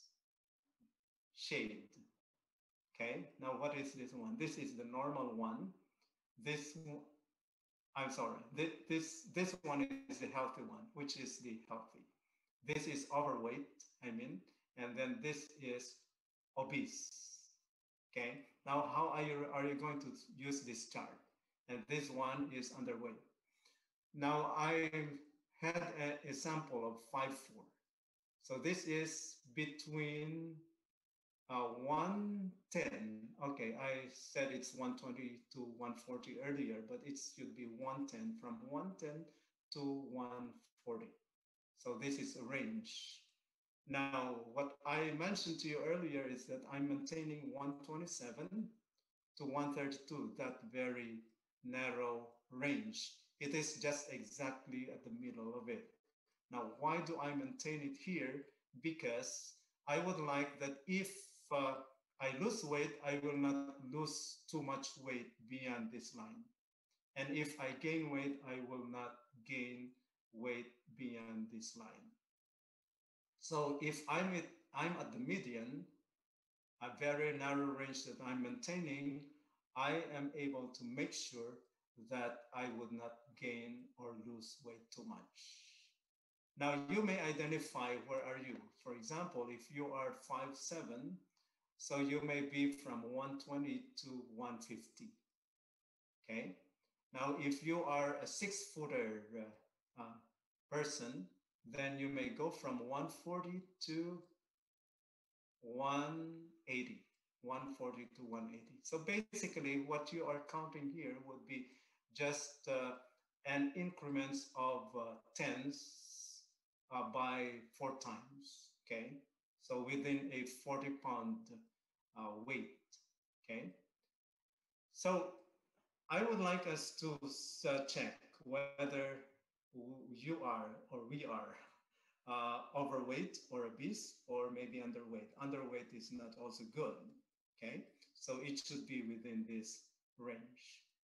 shade. Okay, now what is this one? This is the normal one. This, I'm sorry, this, this, this one is the healthy one, which is the healthy. This is overweight, I mean, and then this is obese. Okay, now how are you, are you going to use this chart? And this one is underweight. Now I had a, a sample of five four. So this is between Uh, one ten, okay, I said it's one twenty to one forty earlier, but it should be one ten, from one ten to one forty. So this is a range. Now, what I mentioned to you earlier is that I'm maintaining one twenty-seven to one thirty-two, that very narrow range. It is just exactly at the middle of it. Now, why do I maintain it here? Because I would like that if uh, I lose weight, I will not lose too much weight beyond this line. And if I gain weight, I will not gain weight beyond this line. So if I'm at, I'm at the median, a very narrow range that I'm maintaining, I am able to make sure that I would not gain or lose weight too much. Now, you may identify where are you. For example, if you are five seven, so you may be from one twenty to one fifty, okay? Now, if you are a six-footer uh, uh, person, then you may go from one forty to one eighty, one forty to one eighty. So basically, what you are counting here would be just uh, an increments of uh, tens uh, by four times, okay? So within a forty pound uh, weight, okay? So I would like us to uh, check whether you are or we are uh, overweight or obese or maybe underweight. Underweight is not also good, okay? So it should be within this range.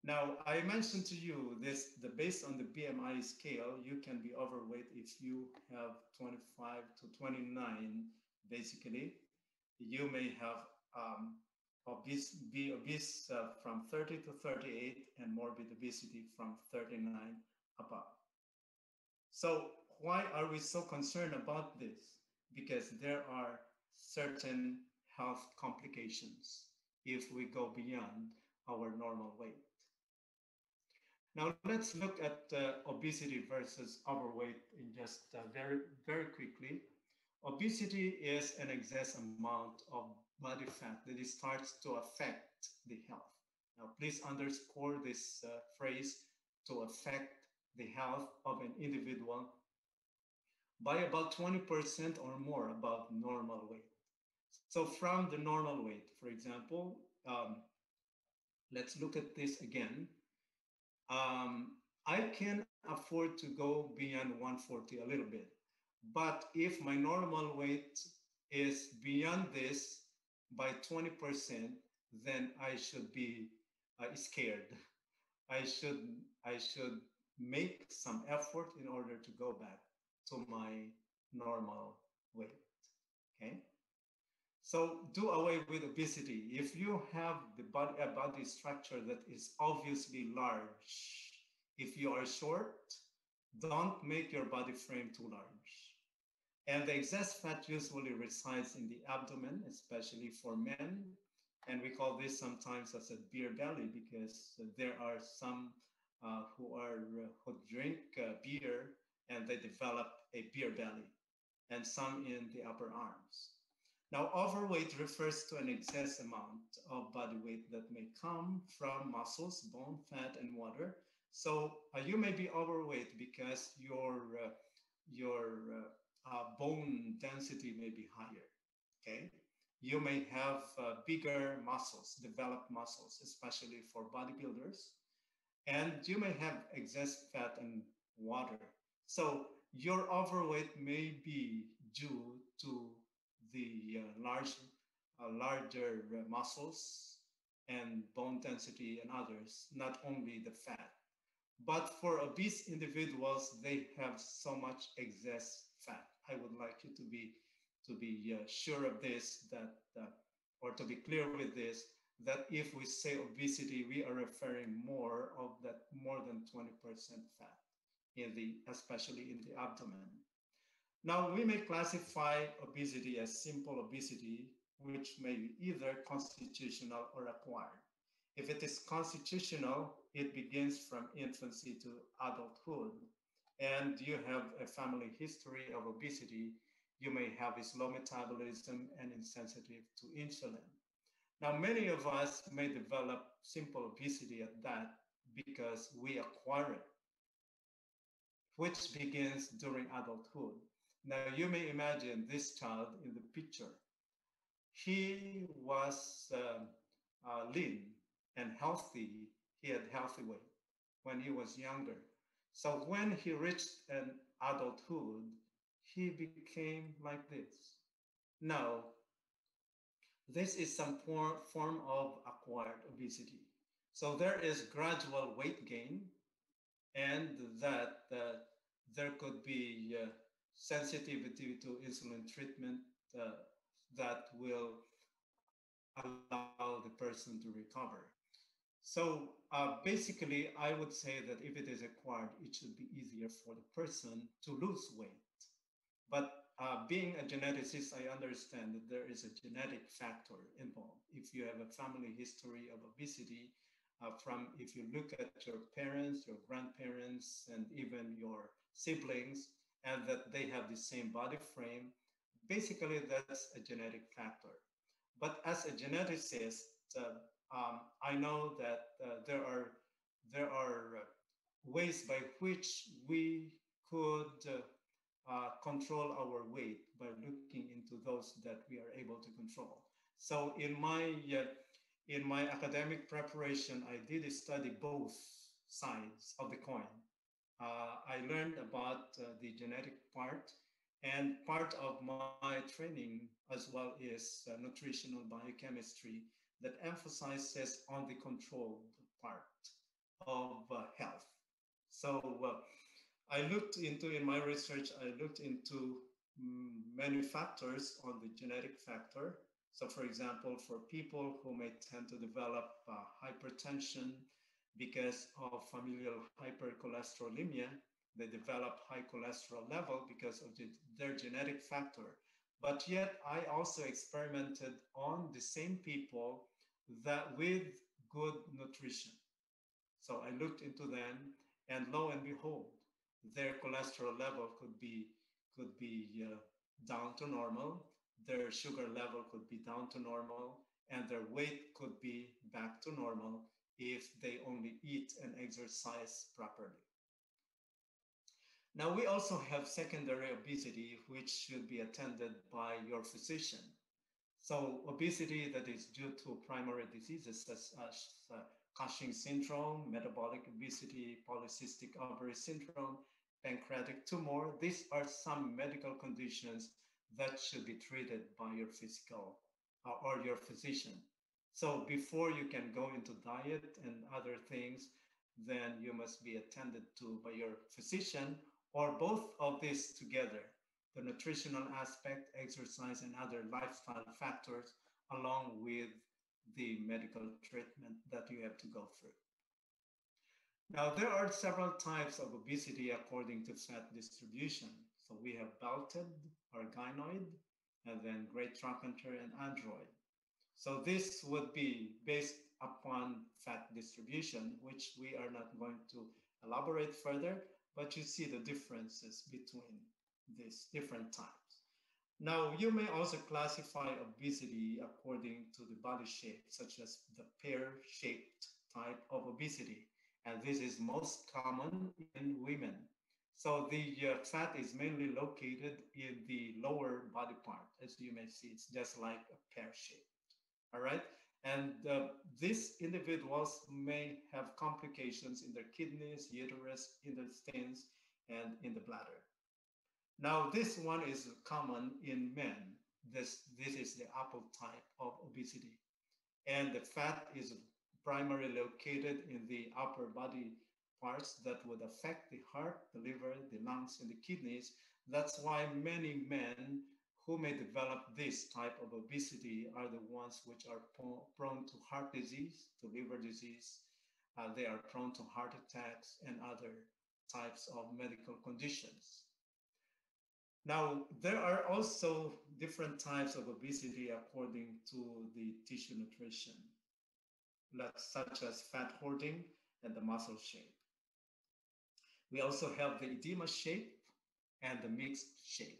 Now, I mentioned to you this the based on the B M I scale, you can be overweight if you have twenty-five to twenty-nine, basically. You may have um, obese, be obese uh, from thirty to thirty-eight and morbid obesity from thirty-nine above. So why are we so concerned about this? Because there are certain health complications if we go beyond our normal weight. Now let's look at uh, obesity versus overweight in just uh, very, very quickly. Obesity is an excess amount of body fat that it starts to affect the health. Now please underscore this uh, phrase, to affect the health of an individual by about twenty percent or more above normal weight. So from the normal weight, for example, um, let's look at this again. Um, I can afford to go beyond one forty a little bit. But if my normal weight is beyond this by twenty percent, then I should be uh, scared. I should, I should make some effort in order to go back to my normal weight. Okay? So do away with obesity. If you have the body, a body structure that is obviously large, if you are short, don't make your body frame too large. And the excess fat usually resides in the abdomen, especially for men. And we call this sometimes as a beer belly because there are some uh, who are uh, who drink uh, beer and they develop a beer belly, and some in the upper arms. Now, overweight refers to an excess amount of body weight that may come from muscles, bone, fat, and water. So uh, you may be overweight because your uh, your uh, uh, bone density may be higher. Okay, you may have uh, bigger muscles, developed muscles, especially for bodybuilders, and you may have excess fat and water. So your overweight may be due to the uh, large, uh, larger uh, muscles and bone density and others, not only the fat. But for obese individuals, they have so much excess fat. I would like you to be to be uh, sure of this, that uh, or to be clear with this, that if we say obesity, we are referring more of that more than twenty percent fat in the, especially in the abdomen. Now, we may classify obesity as simple obesity, which may be either constitutional or acquired. If it is constitutional, it begins from infancy to adulthood, and you have a family history of obesity, you may have a slow metabolism and insensitive to insulin. Now, many of us may develop simple obesity at that because we acquire it, which begins during adulthood. Now, you may imagine this child in the picture. He was um, uh, lean and healthy. He had healthy weight when he was younger. So when he reached an adulthood, he became like this. Now, this is some for, form of acquired obesity. So there is gradual weight gain, and that uh, there could be uh, sensitivity to insulin treatment uh, that will allow the person to recover. So uh, basically, I would say that if it is acquired, it should be easier for the person to lose weight. But uh, being a geneticist, I understand that there is a genetic factor involved. If you have a family history of obesity, uh, from if you look at your parents, your grandparents, and even your siblings, and that they have the same body frame, basically that's a genetic factor. But as a geneticist, uh, um, I know that uh, there are there are uh, ways by which we could uh, uh, control our weight by looking into those that we are able to control. So in my uh, in my academic preparation, I did study both sides of the coin. Uh, I learned about uh, the genetic part, and part of my training as well is uh, nutritional biochemistry that emphasizes on the controlled part. of uh, health. So uh, I looked into, in my research, I looked into mm, many factors on the genetic factor. So for example, for people who may tend to develop uh, hypertension because of familial hypercholesterolemia, they develop high cholesterol level because of the, their genetic factor. But yet I also experimented on the same people that with good nutrition. So I looked into them, and lo and behold, their cholesterol level could be could be uh, down to normal, their sugar level could be down to normal, and their weight could be back to normal if they only eat and exercise properly. Now, we also have secondary obesity, which should be attended by your physician. So obesity that is due to primary diseases such as uh, Cushing syndrome, metabolic obesity, polycystic ovary syndrome, pancreatic tumor, these are some medical conditions that should be treated by your physical uh, or your physician. So before you can go into diet and other things, then you must be attended to by your physician or both of these together, the nutritional aspect, exercise, and other lifestyle factors, along with the medical treatment that you have to go through. Now, there are several types of obesity according to fat distribution. So we have belted or gynoid, and then great trochanter and android. So this would be based upon fat distribution, which we are not going to elaborate further, but you see the differences between these different types. Now, you may also classify obesity according to the body shape, such as the pear-shaped type of obesity. And this is most common in women. So the uh, fat is mainly located in the lower body part. As you may see, it's just like a pear shape. All right. And uh, these individuals may have complications in their kidneys, uterus, intestines, and in the bladder. Now, this one is common in men. This, this is the apple type of obesity. And the fat is primarily located in the upper body parts that would affect the heart, the liver, the lungs, and the kidneys. That's why many men who may develop this type of obesity are the ones which are prone to heart disease, to liver disease. Uh, they are prone to heart attacks and other types of medical conditions. Now, there are also different types of obesity according to the tissue nutrition, such as fat hoarding and the muscle shape. We also have the edema shape and the mixed shape.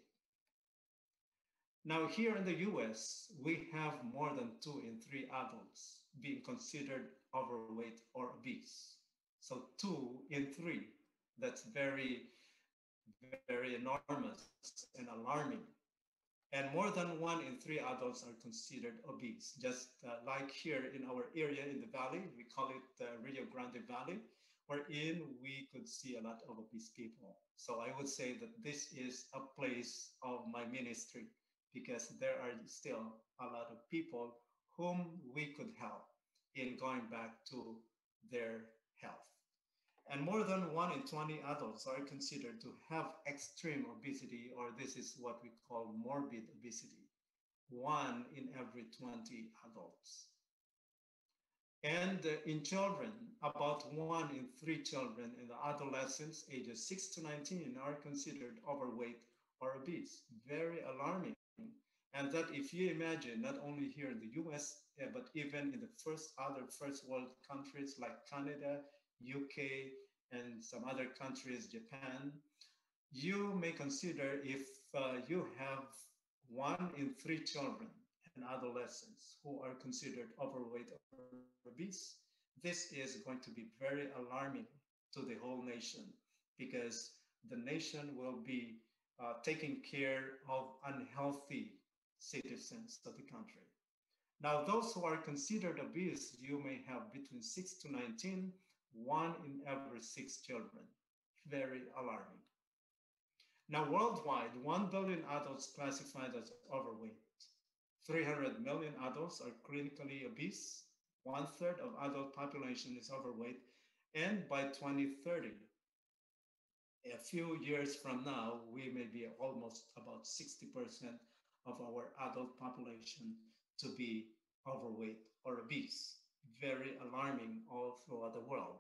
Now, here in the U S, we have more than two in three adults being considered overweight or obese. So two in three, that's very, very enormous and alarming. And more than one in three adults are considered obese. Just uh, like here in our area in the valley, we call it the Rio Grande Valley, wherein we could see a lot of obese people. So I would say that this is a place of my ministry because there are still a lot of people whom we could help in going back to their health. And more than one in twenty adults are considered to have extreme obesity, or this is what we call morbid obesity. One in every twenty adults. And uh, in children, about one in three children in the adolescents ages six to nineteen are considered overweight or obese. Very alarming. And that if you imagine, not only here in the U S, yeah, but even in the first other first world countries like Canada, U K, and some other countries, Japan, you may consider if uh, you have one in three children and adolescents who are considered overweight or obese, this is going to be very alarming to the whole nation because the nation will be uh, taking care of unhealthy citizens of the country. Now, those who are considered obese, you may have between six to nineteen, one in every six children. Very alarming. Now, worldwide, one billion adults classified as overweight. three hundred million adults are clinically obese. One third of adult population is overweight. And by twenty thirty, a few years from now, we may be almost about sixty percent of our adult population to be overweight or obese. Very alarming all throughout the world.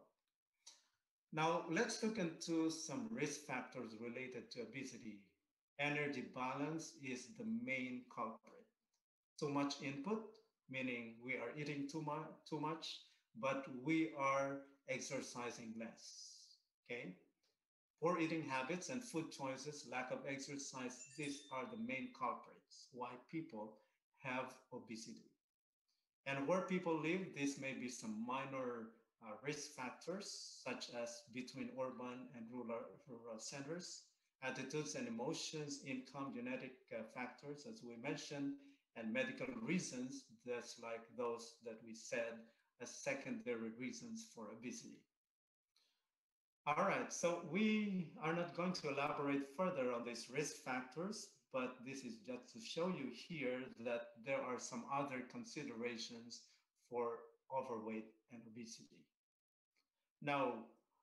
Now, let's look into some risk factors related to obesity. Energy balance is the main culprit. Too much input, meaning we are eating too much, too much, but we are exercising less. Okay? Poor eating habits and food choices, lack of exercise, these are the main culprits why people have obesity. And where people live, this may be some minor uh, risk factors, such as between urban and rural, rural centers, attitudes and emotions, income, genetic uh, factors, as we mentioned, and medical reasons, that's like those that we said as secondary reasons for obesity. All right, so we are not going to elaborate further on these risk factors, but this is just to show you here that there are some other considerations for overweight and obesity. Now,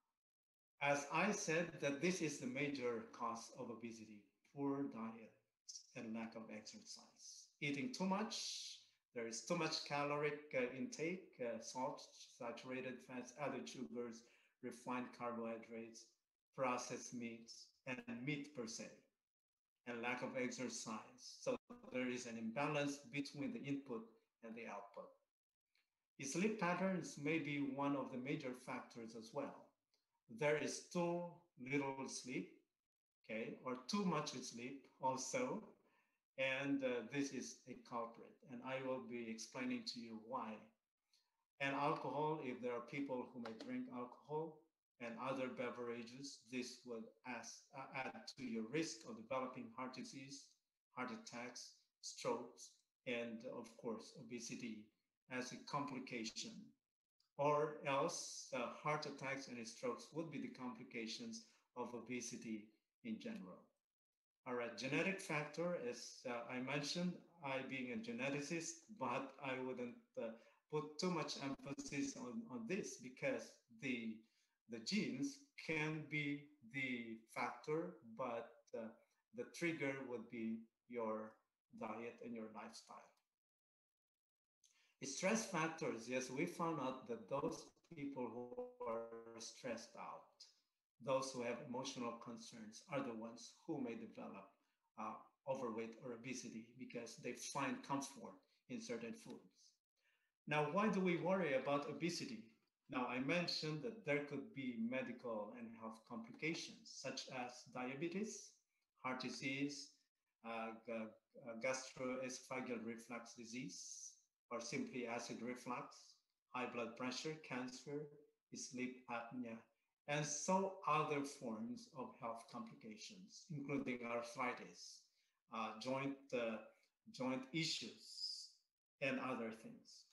as I said, that this is the major cause of obesity, poor diet and lack of exercise. Eating too much, there is too much caloric uh, intake, uh, salt, saturated fats, added sugars, refined carbohydrates, processed meats, and meat per se, and lack of exercise. So there is an imbalance between the input and the output. Sleep patterns may be one of the major factors as well. There is too little sleep, okay, or too much sleep also, and uh, this is a culprit, and I will be explaining to you why. And alcohol, if there are people who may drink alcohol and other beverages, this would as, uh, add to your risk of developing heart disease, heart attacks, strokes, and of course, obesity as a complication. Or else, uh, heart attacks and strokes would be the complications of obesity in general. All right, genetic factor, as uh, I mentioned, I being a geneticist, but I wouldn't uh, put too much emphasis on, on this because the, the genes can be the factor, but uh, the trigger would be your diet and your lifestyle. Stress factors, yes, we found out that those people who are stressed out, those who have emotional concerns, are the ones who may develop uh, overweight or obesity because they find comfort in certain foods. Now, why do we worry about obesity? Now, I mentioned that there could be medical and health complications such as diabetes, heart disease, uh, uh, gastroesophageal reflux disease, or simply acid reflux, high blood pressure, cancer, sleep apnea, and so other forms of health complications, including arthritis, uh, joint, uh, joint issues, and other things.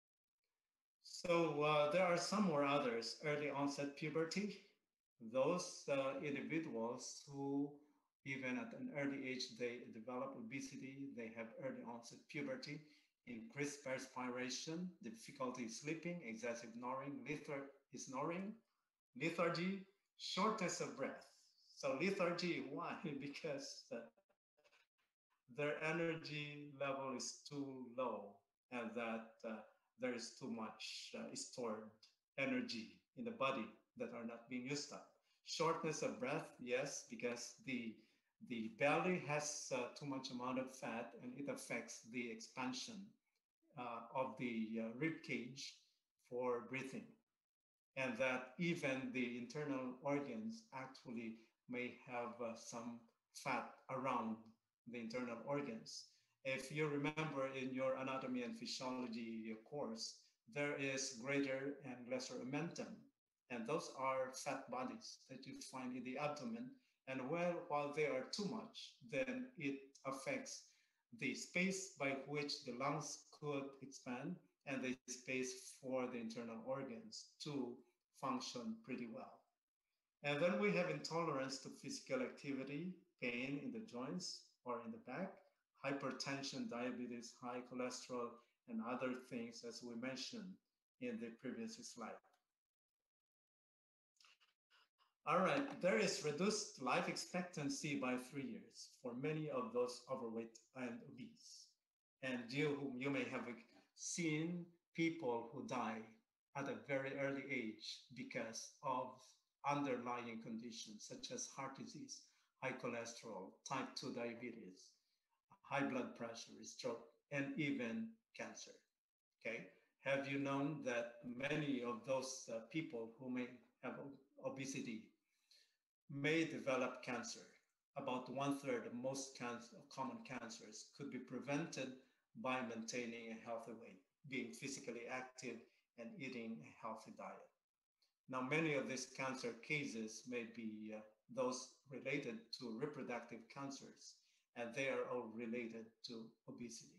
So uh, there are some more others. Early onset puberty, those uh, individuals who even at an early age they develop obesity, they have early onset puberty, increased perspiration, difficulty sleeping, excessive snoring, lethar- snoring, lethargy, shortness of breath. So lethargy, why? Because uh, their energy level is too low and that uh, there is too much uh, stored energy in the body that are not being used up. Shortness of breath, yes, because the the belly has uh, too much amount of fat and it affects the expansion uh, of the uh, rib cage for breathing, and that even the internal organs actually may have uh, some fat around the internal organs. If you remember in your anatomy and physiology course, there is greater and lesser omentum, and those are fat bodies that you find in the abdomen. And well, while they are too much, then it affects the space by which the lungs could expand and the space for the internal organs to function pretty well. And then we have intolerance to physical activity, pain in the joints or in the back, hypertension, diabetes, high cholesterol, and other things as we mentioned in the previous slide. All right, there is reduced life expectancy by three years for many of those overweight and obese. And you, whom you may have seen people who die at a very early age because of underlying conditions such as heart disease, high cholesterol, type two diabetes, high blood pressure, stroke, and even cancer. Okay, have you known that many of those uh, people who may have obesity may develop cancer? About one third of most cancer, common cancers could be prevented by maintaining a healthy weight, being physically active, and eating a healthy diet. Now, many of these cancer cases may be uh, those related to reproductive cancers, and they are all related to obesity.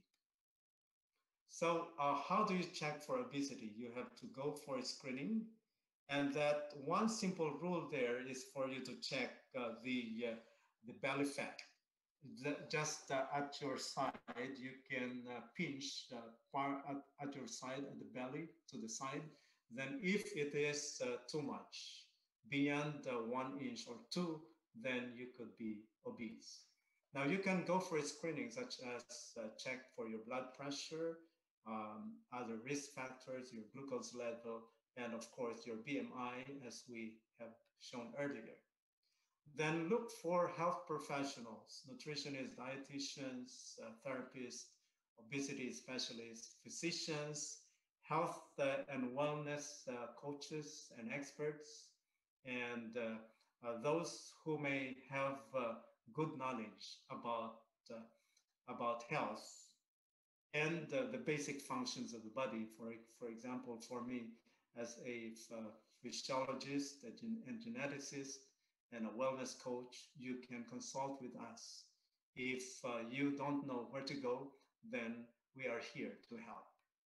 So, uh, how do you check for obesity? You have to go for a screening, and that one simple rule there is for you to check uh, the uh, the belly fat. The, just uh, at your side, you can uh, pinch uh, far at, at your side, at the belly to the side. Then, if it is uh, too much, beyond uh, one inch or two, then you could be obese. Now, you can go for a screening, such as uh, check for your blood pressure, um, other risk factors, your glucose level, and of course, your B M I, as we have shown earlier. Then look for health professionals, nutritionists, dietitians, uh, therapists, obesity specialists, physicians, health uh, and wellness uh, coaches and experts, and uh, uh, those who may have uh, good knowledge about, uh, about health and uh, the basic functions of the body. For, for example, for me, as a uh, physiologist a gen- and geneticist and a wellness coach, you can consult with us. If uh, you don't know where to go, then we are here to help.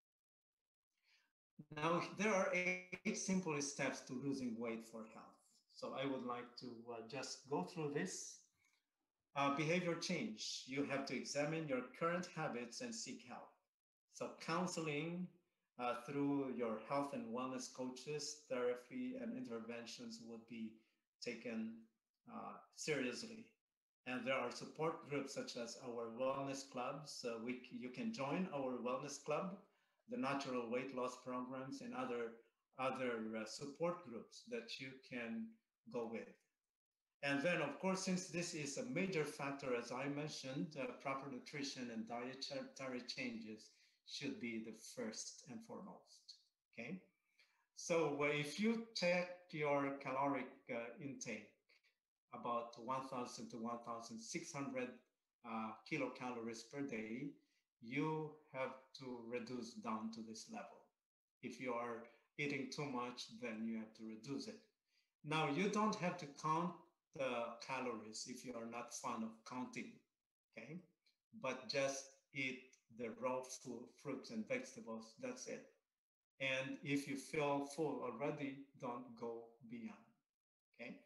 Now, there are eight simple steps to losing weight for health. So I would like to uh, just go through this. Uh, behavior change. You have to examine your current habits and seek help. So, counseling uh, through your health and wellness coaches, therapy, and interventions would be taken uh, seriously. And there are support groups such as our wellness clubs. Uh, we, you can join our wellness club, the natural weight loss programs, and other, other uh, support groups that you can go with. And then, of course, since this is a major factor, as I mentioned, uh, proper nutrition and dietary changes should be the first and foremost. Okay. So uh, if you check your caloric uh, intake, about one thousand to one thousand six hundred uh, kilocalories per day, you have to reduce down to this level. If you are eating too much, then you have to reduce it. Now, you don't have to count the calories if you are not fond of counting, okay? But just eat the raw food, fruits and vegetables, that's it. And if you feel full already, don't go beyond, okay?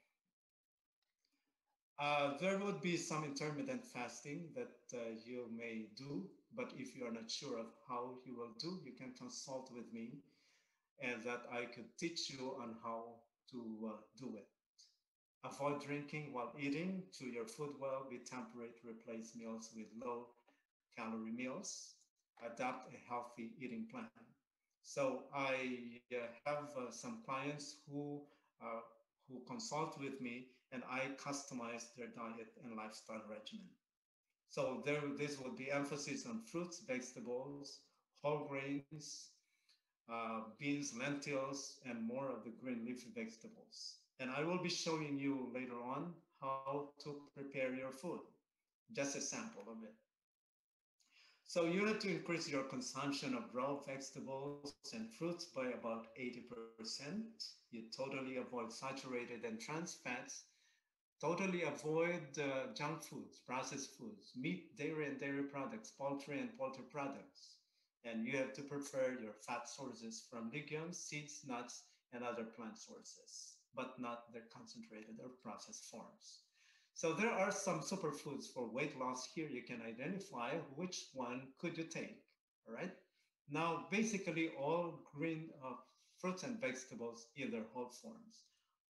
Uh, there would be some intermittent fasting that uh, you may do, but if you are not sure of how you will do, you can consult with me and that I could teach you on how to uh, do it. Avoid drinking while eating. Chew your food well. Be temperate. Replace meals with low calorie meals. Adopt a healthy eating plan. So I uh, have uh, some clients who uh, who consult with me, and I customize their diet and lifestyle regimen. So there, this would be emphasis on fruits, vegetables, whole grains, uh, beans, lentils, and more of the green leafy vegetables. And I will be showing you later on how to prepare your food, just a sample of it. So you need to increase your consumption of raw vegetables and fruits by about eighty percent. You totally avoid saturated and trans fats. Totally avoid uh, junk foods, processed foods, meat, dairy and dairy products, poultry and poultry products. And you have to prefer your fat sources from legumes, seeds, nuts, and other plant sources, but not their concentrated or processed forms. So there are some superfoods for weight loss here. You can identify which one could you take, all right? Now, basically all green uh, fruits and vegetables in their whole forms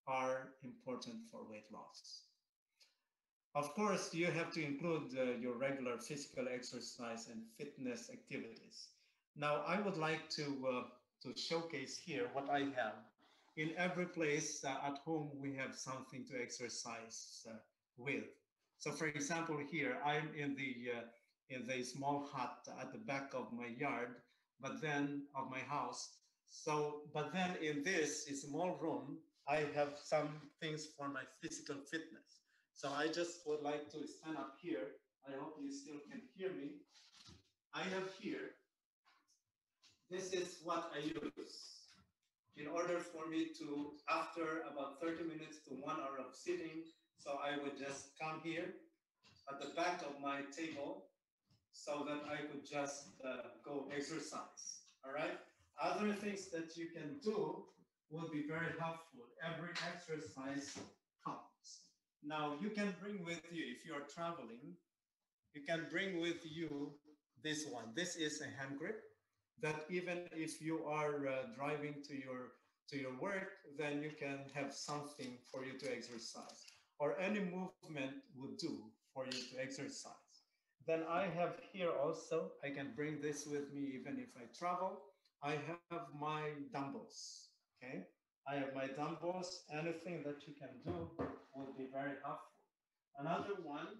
are important for weight loss. Of course, you have to include uh, your regular physical exercise and fitness activities. Now, I would like to, uh, to showcase here what I have. In every place uh, at home, we have something to exercise uh, with. So, for example, here I'm in the uh, in the small hut at the back of my yard, but then of my house. So, but then in this small room, I have some things for my physical fitness. So I just would like to stand up here. I hope you still can hear me. I have here, this is what I use in order for me to, after about thirty minutes to one hour of sitting, so I would just come here at the back of my table so that I could just uh, go exercise, all right? Other things that you can do would be very helpful. Every exercise counts. Now, you can bring with you, if you're traveling, you can bring with you this one. This is a hand grip that even if you are uh, driving to your to your work, then you can have something for you to exercise, or any movement would do for you to exercise. Then I have here also, I can bring this with me even if I travel. I have my dumbbells, okay? I have my dumbbells. Anything that you can do would be very helpful. Another one,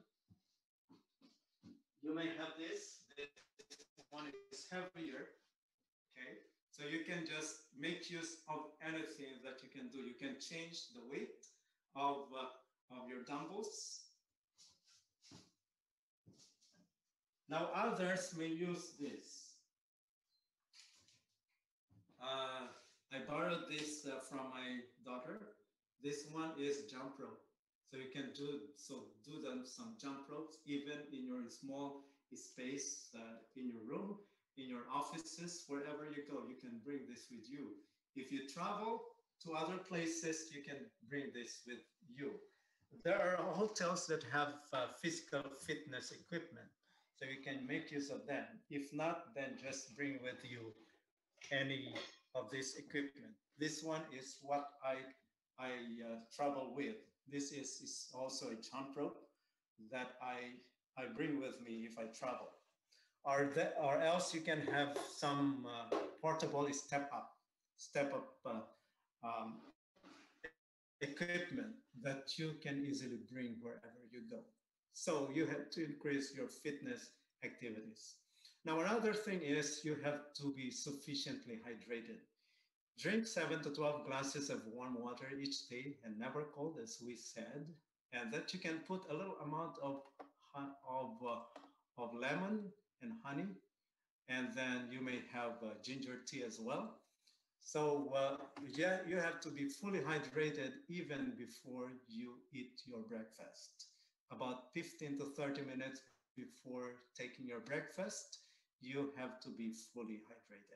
you may have this. This one is heavier, okay? So you can just make use of anything that you can do. You can change the weight of, uh, of your dumbbells. Now others may use this. Uh, I borrowed this uh, from my daughter. This one is jump rope. So you can do so do them some jump ropes even in your small space uh, in your room, in your offices, wherever you go. You can bring this with you. If you travel to other places, you can bring this with you. There are hotels that have uh, physical fitness equipment, so you can make use of them. If not, then just bring with you any of this equipment. This one is what I I uh, travel with. This is, is also a jump rope that I I bring with me if I travel. Or the, or else you can have some uh, portable step up, step up uh, um, equipment that you can easily bring wherever you go. So you have to increase your fitness activities. Now, another thing is you have to be sufficiently hydrated. Drink seven to twelve glasses of warm water each day and never cold, as we said, and that you can put a little amount of, of, uh, of lemon and honey, and then you may have uh, ginger tea as well. So uh, yeah, you have to be fully hydrated even before you eat your breakfast. About fifteen to thirty minutes before taking your breakfast, you have to be fully hydrated.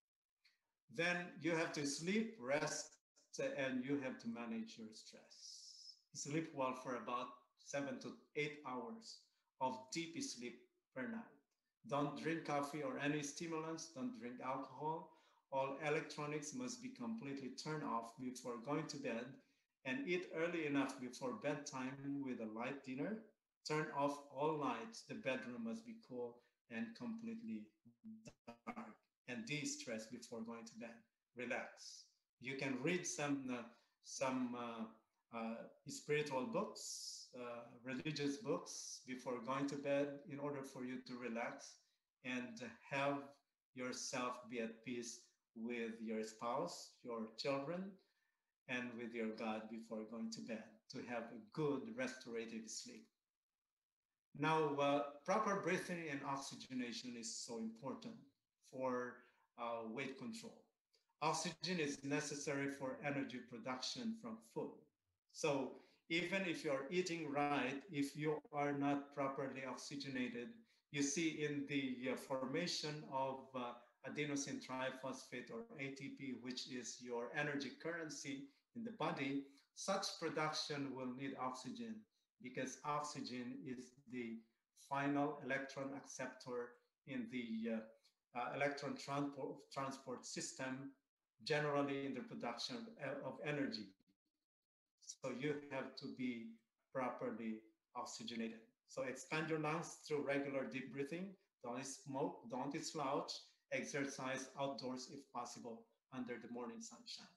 Then you have to sleep, rest, and you have to manage your stress. Sleep well for about seven to eight hours of deep sleep per night. Don't drink coffee or any stimulants, don't drink alcohol. All electronics must be completely turned off before going to bed, and eat early enough before bedtime with a light dinner. Turn off all lights. The bedroom must be cool and completely dark. And de-stress before going to bed. Relax. You can read some uh, some uh, uh, spiritual books, uh, religious books before going to bed in order for you to relax and have yourself be at peace with your spouse, your children, and with your God before going to bed to have a good restorative sleep. Now, uh, proper breathing and oxygenation is so important for uh, weight control. Oxygen is necessary for energy production from food. So even if you're eating right, if you are not properly oxygenated, you see in the uh, formation of uh, adenosine triphosphate or A T P, which is your energy currency in the body, such production will need oxygen because oxygen is the final electron acceptor in the uh, uh, electron transport, transport system, generally in the production of, of energy. So you have to be properly oxygenated. So expand your lungs through regular deep breathing. Don't smoke, don't slouch. Exercise outdoors if possible under the morning sunshine.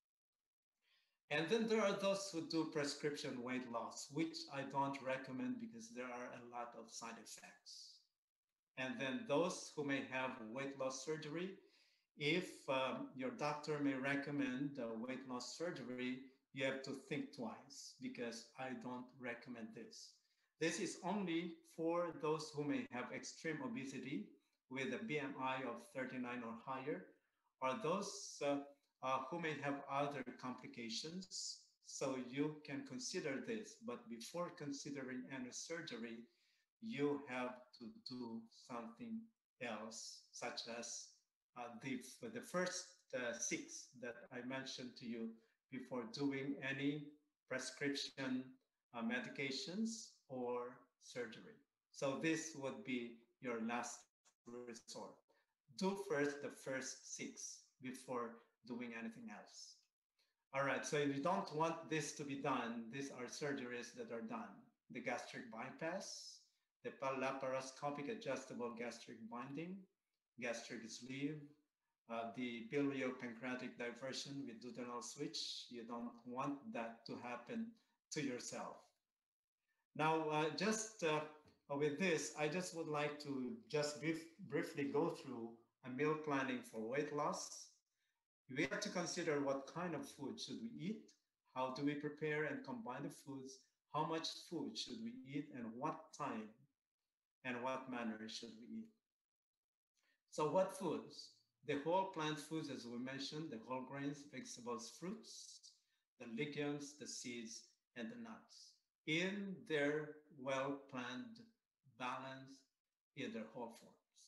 And then there are those who do prescription weight loss, which I don't recommend because there are a lot of side effects. And then those who may have weight loss surgery, if um, your doctor may recommend uh, weight loss surgery, you have to think twice because I don't recommend this. This is only for those who may have extreme obesity with a B M I of thirty-nine or higher, or those uh, uh, who may have other complications. So you can consider this, but before considering any surgery, you have to do something else, such as uh, the, the first uh, six that I mentioned to you before doing any prescription uh, medications or surgery. So this would be your last resort. Do first the first six before doing anything else. All right, so if you don't want this to be done, these are surgeries that are done. The gastric bypass, the laparoscopic adjustable gastric binding, gastric sleeve, uh, the biliopancreatic diversion with duodenal switch. You don't want that to happen to yourself. Now, uh, just uh, with this, I just would like to just brief, briefly go through a meal planning for weight loss. We have to consider what kind of food should we eat, how do we prepare and combine the foods, how much food should we eat, and what time and what manner should we eat. So what foods? The whole plant foods, as we mentioned, the whole grains, vegetables, fruits, the legumes, the seeds, and the nuts in their well-planned, balanced, in their whole forms.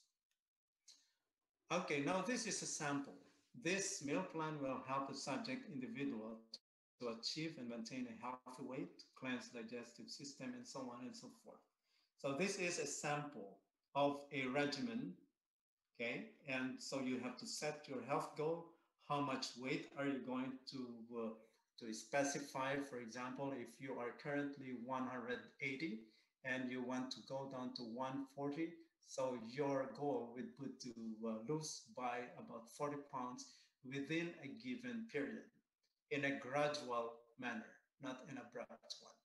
Okay, now this is a sample. This meal plan will help the subject individual to achieve and maintain a healthy weight, cleanse digestive system, and so on and so forth. So this is a sample of a regimen, okay? And so you have to set your health goal. How much weight are you going to, uh, to specify? For example, if you are currently one hundred eighty and you want to go down to one forty, so your goal would be to uh, lose by about forty pounds within a given period in a gradual manner, not an abrupt one.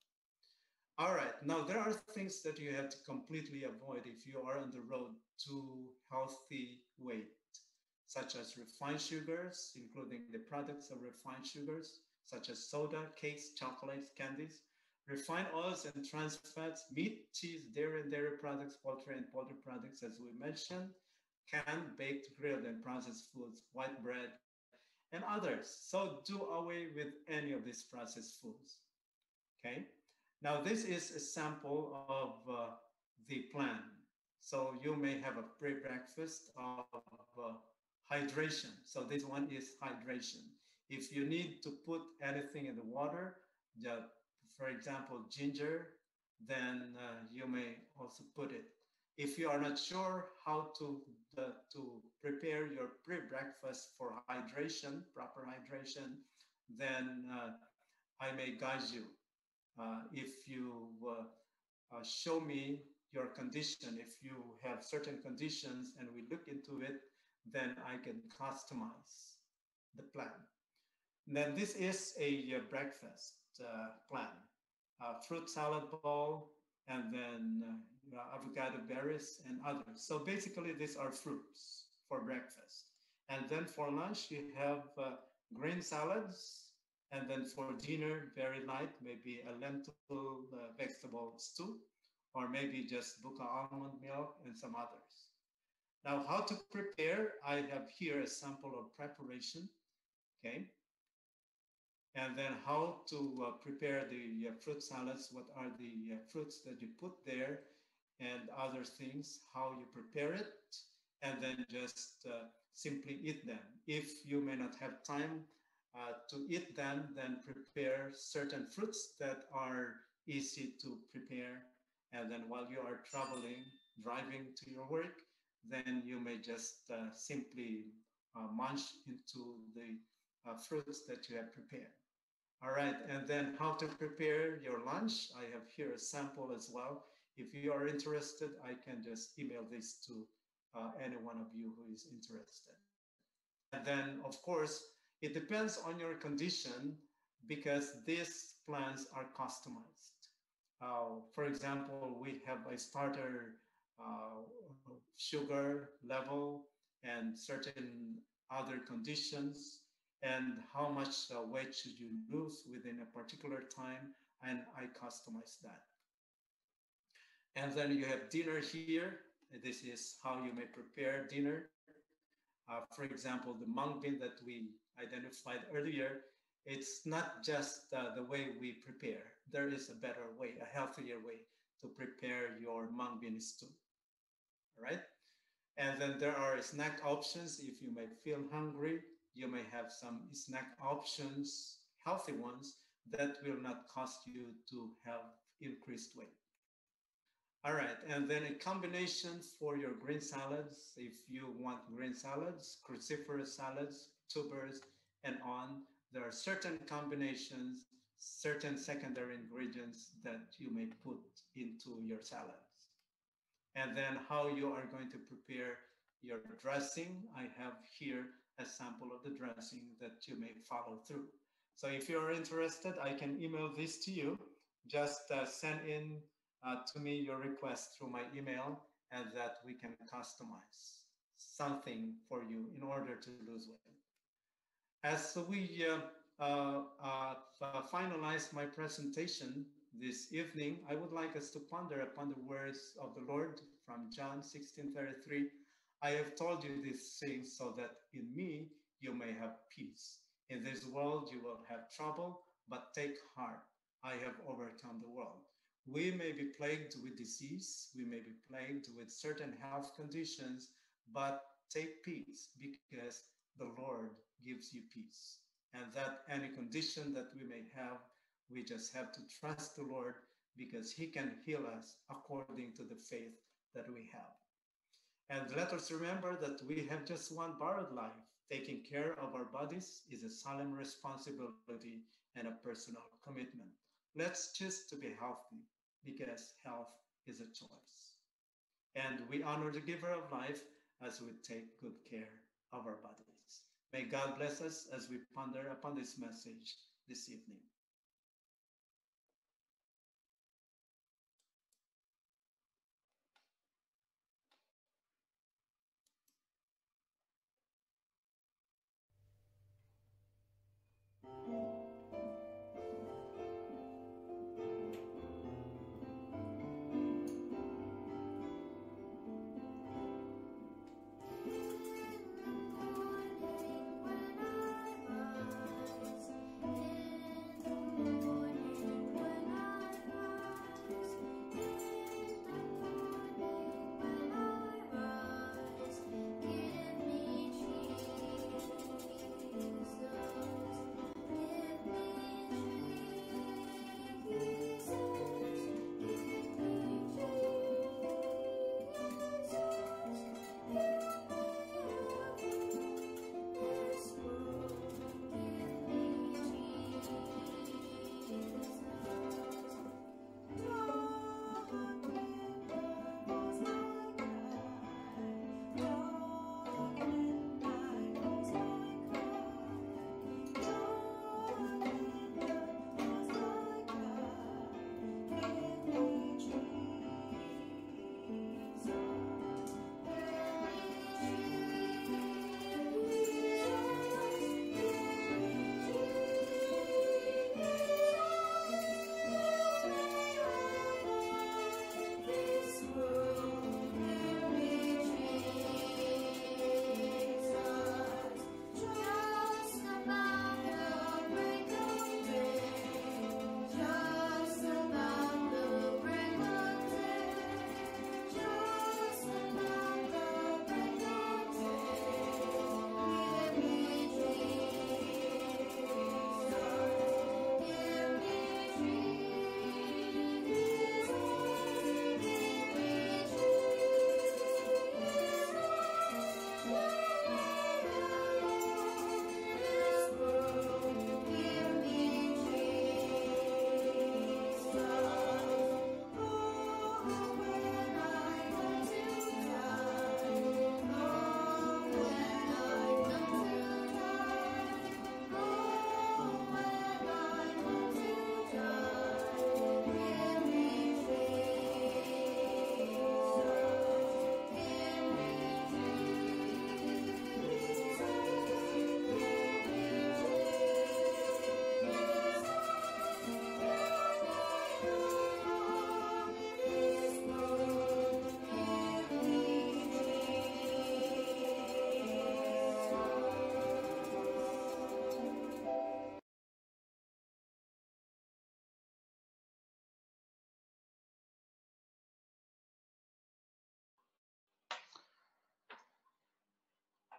All right, now there are things that you have to completely avoid if you are on the road to healthy weight, such as refined sugars, including the products of refined sugars, such as soda, cakes, chocolates, candies, refined oils and trans fats, meat, cheese, dairy and dairy products, poultry and poultry products, as we mentioned, canned, baked, grilled, and processed foods, white bread, and others. So do away with any of these processed foods, okay? Now, this is a sample of uh, the plan. So you may have a pre-breakfast of uh, hydration. So this one is hydration. If you need to put anything in the water, the, for example, ginger, then uh, you may also put it. If you are not sure how to, uh, to prepare your pre-breakfast for hydration, proper hydration, then uh, I may guide you. Uh, if you uh, uh, show me your condition, if you have certain conditions and we look into it, then I can customize the plan. And then this is a uh, breakfast uh, plan. Uh, fruit salad bowl, and then uh, avocado berries and others. So basically these are fruits for breakfast. And then for lunch, you have uh, green salads. And then for dinner, very light, maybe a lentil uh, vegetable stew, or maybe just buka almond milk and some others. Now, how to prepare, I have here a sample of preparation, okay? And then how to uh, prepare the uh, fruit salads, what are the uh, fruits that you put there, and other things, how you prepare it, and then just uh, simply eat them. If you may not have time uh, to eat them, then prepare certain fruits that are easy to prepare. And then while you are traveling, driving to your work, then you may just uh, simply uh, munch into the uh, fruits that you have prepared. All right, and then how to prepare your lunch. I have here a sample as well. If you are interested, I can just email this to uh, any one of you who is interested. And then, of course, it depends on your condition because these plans are customized. Uh, for example, we have a starter uh, sugar level and certain other conditions and how much uh, weight should you lose within a particular time, and I customize that. And then you have dinner here. This is how you may prepare dinner. Uh, for example, the mung bean that we identified earlier, it's not just uh, the way we prepare. There is a better way, a healthier way to prepare your mung bean stew. All right? And then there are snack options. If you may feel hungry, you may have some snack options, healthy ones, that will not cause you to have increased weight. All right, and then a combination for your green salads. If you want green salads, cruciferous salads, tubers, and on, there are certain combinations, certain secondary ingredients that you may put into your salads. And then how you are going to prepare your dressing. I have here a sample of the dressing that you may follow through. So if you're interested, I can email this to you. Just uh, send in uh, to me your request through my email, and that we can customize something for you in order to lose weight. As we uh, uh, uh, finalize my presentation this evening, I would like us to ponder upon the words of the Lord from John sixteen thirty-three. I have told you these things so that in me you may have peace. In this world you will have trouble, but take heart. I have overcome the world. We may be plagued with disease, we may be plagued with certain health conditions, but take peace because the Lord gives you peace. And that any condition that we may have, we just have to trust the Lord because he can heal us according to the faith that we have. And let us remember that we have just one borrowed life. Taking care of our bodies is a solemn responsibility and a personal commitment. Let's choose to be healthy because health is a choice. And we honor the giver of life as we take good care of our bodies. May God bless us as we ponder upon this message this evening. In the morning when I rise, in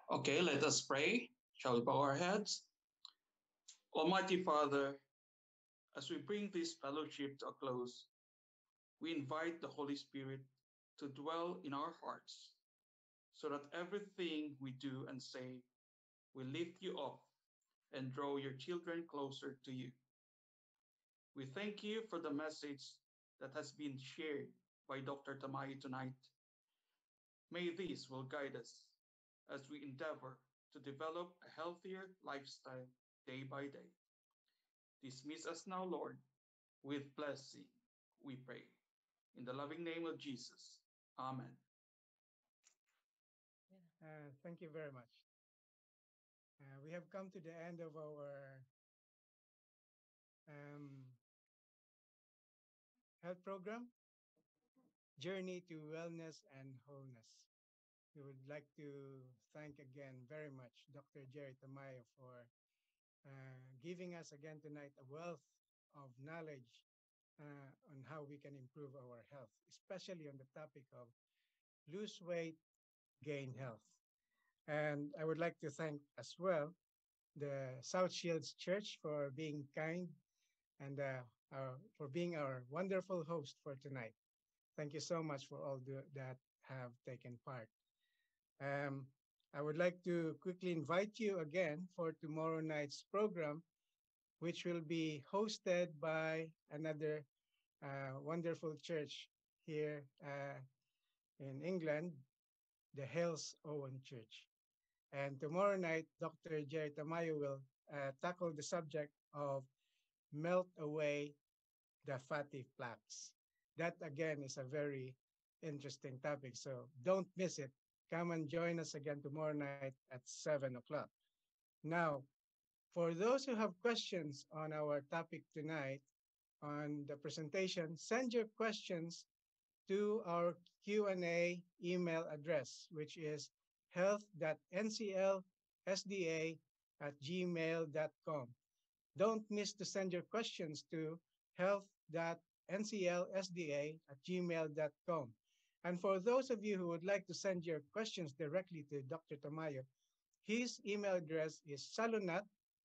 Okay, let us pray. Shall we bow our heads? Almighty Father, as we bring this fellowship to a close, we invite the Holy Spirit to dwell in our hearts so that everything we do and say will lift you up and draw your children closer to you. We thank you for the message that has been shared by Doctor Tamayo tonight. May this will guide us as we endeavor to develop a healthier lifestyle day by day. Dismiss us now, Lord, with blessing, we pray. In the loving name of Jesus. Amen. Uh, thank you very much. Uh, we have come to the end of our um, health program, Journey to Wellness and Wholeness. We would like to thank again very much Doctor Jerry Tamayo for uh, giving us again tonight a wealth of knowledge uh, on how we can improve our health, especially on the topic of lose weight, gain health. And I would like to thank as well the South Shields Church for being kind and uh, our, for being our wonderful host for tonight. Thank you so much for all the, that have taken part. Um, I would like to quickly invite you again for tomorrow night's program, which will be hosted by another uh, wonderful church here uh, in England, the Hales Owen Church. And tomorrow night, Doctor Jerry Tamayo will uh, tackle the subject of melt away the fatty plaques. That again is a very interesting topic, so don't miss it. Come and join us again tomorrow night at seven o'clock. Now, for those who have questions on our topic tonight, on the presentation, send your questions to our Q and A email address, which is health.nclsda at gmail.com. Don't miss to send your questions to health.nclsda at gmail.com. And for those of you who would like to send your questions directly to Doctor Tamayo, his email address is salunatwc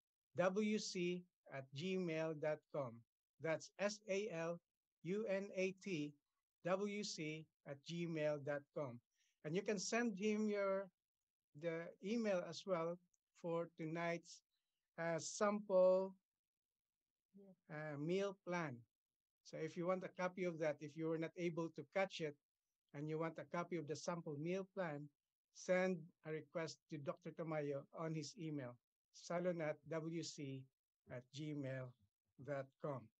at gmail.com. That's S A L U N A T W C at gmail.com. And you can send him your the email as well for tonight's uh, sample uh, meal plan. So if you want a copy of that, if you were not able to catch it and you want a copy of the sample meal plan, send a request to Doctor Tamayo on his email, salonatwc at gmail.com.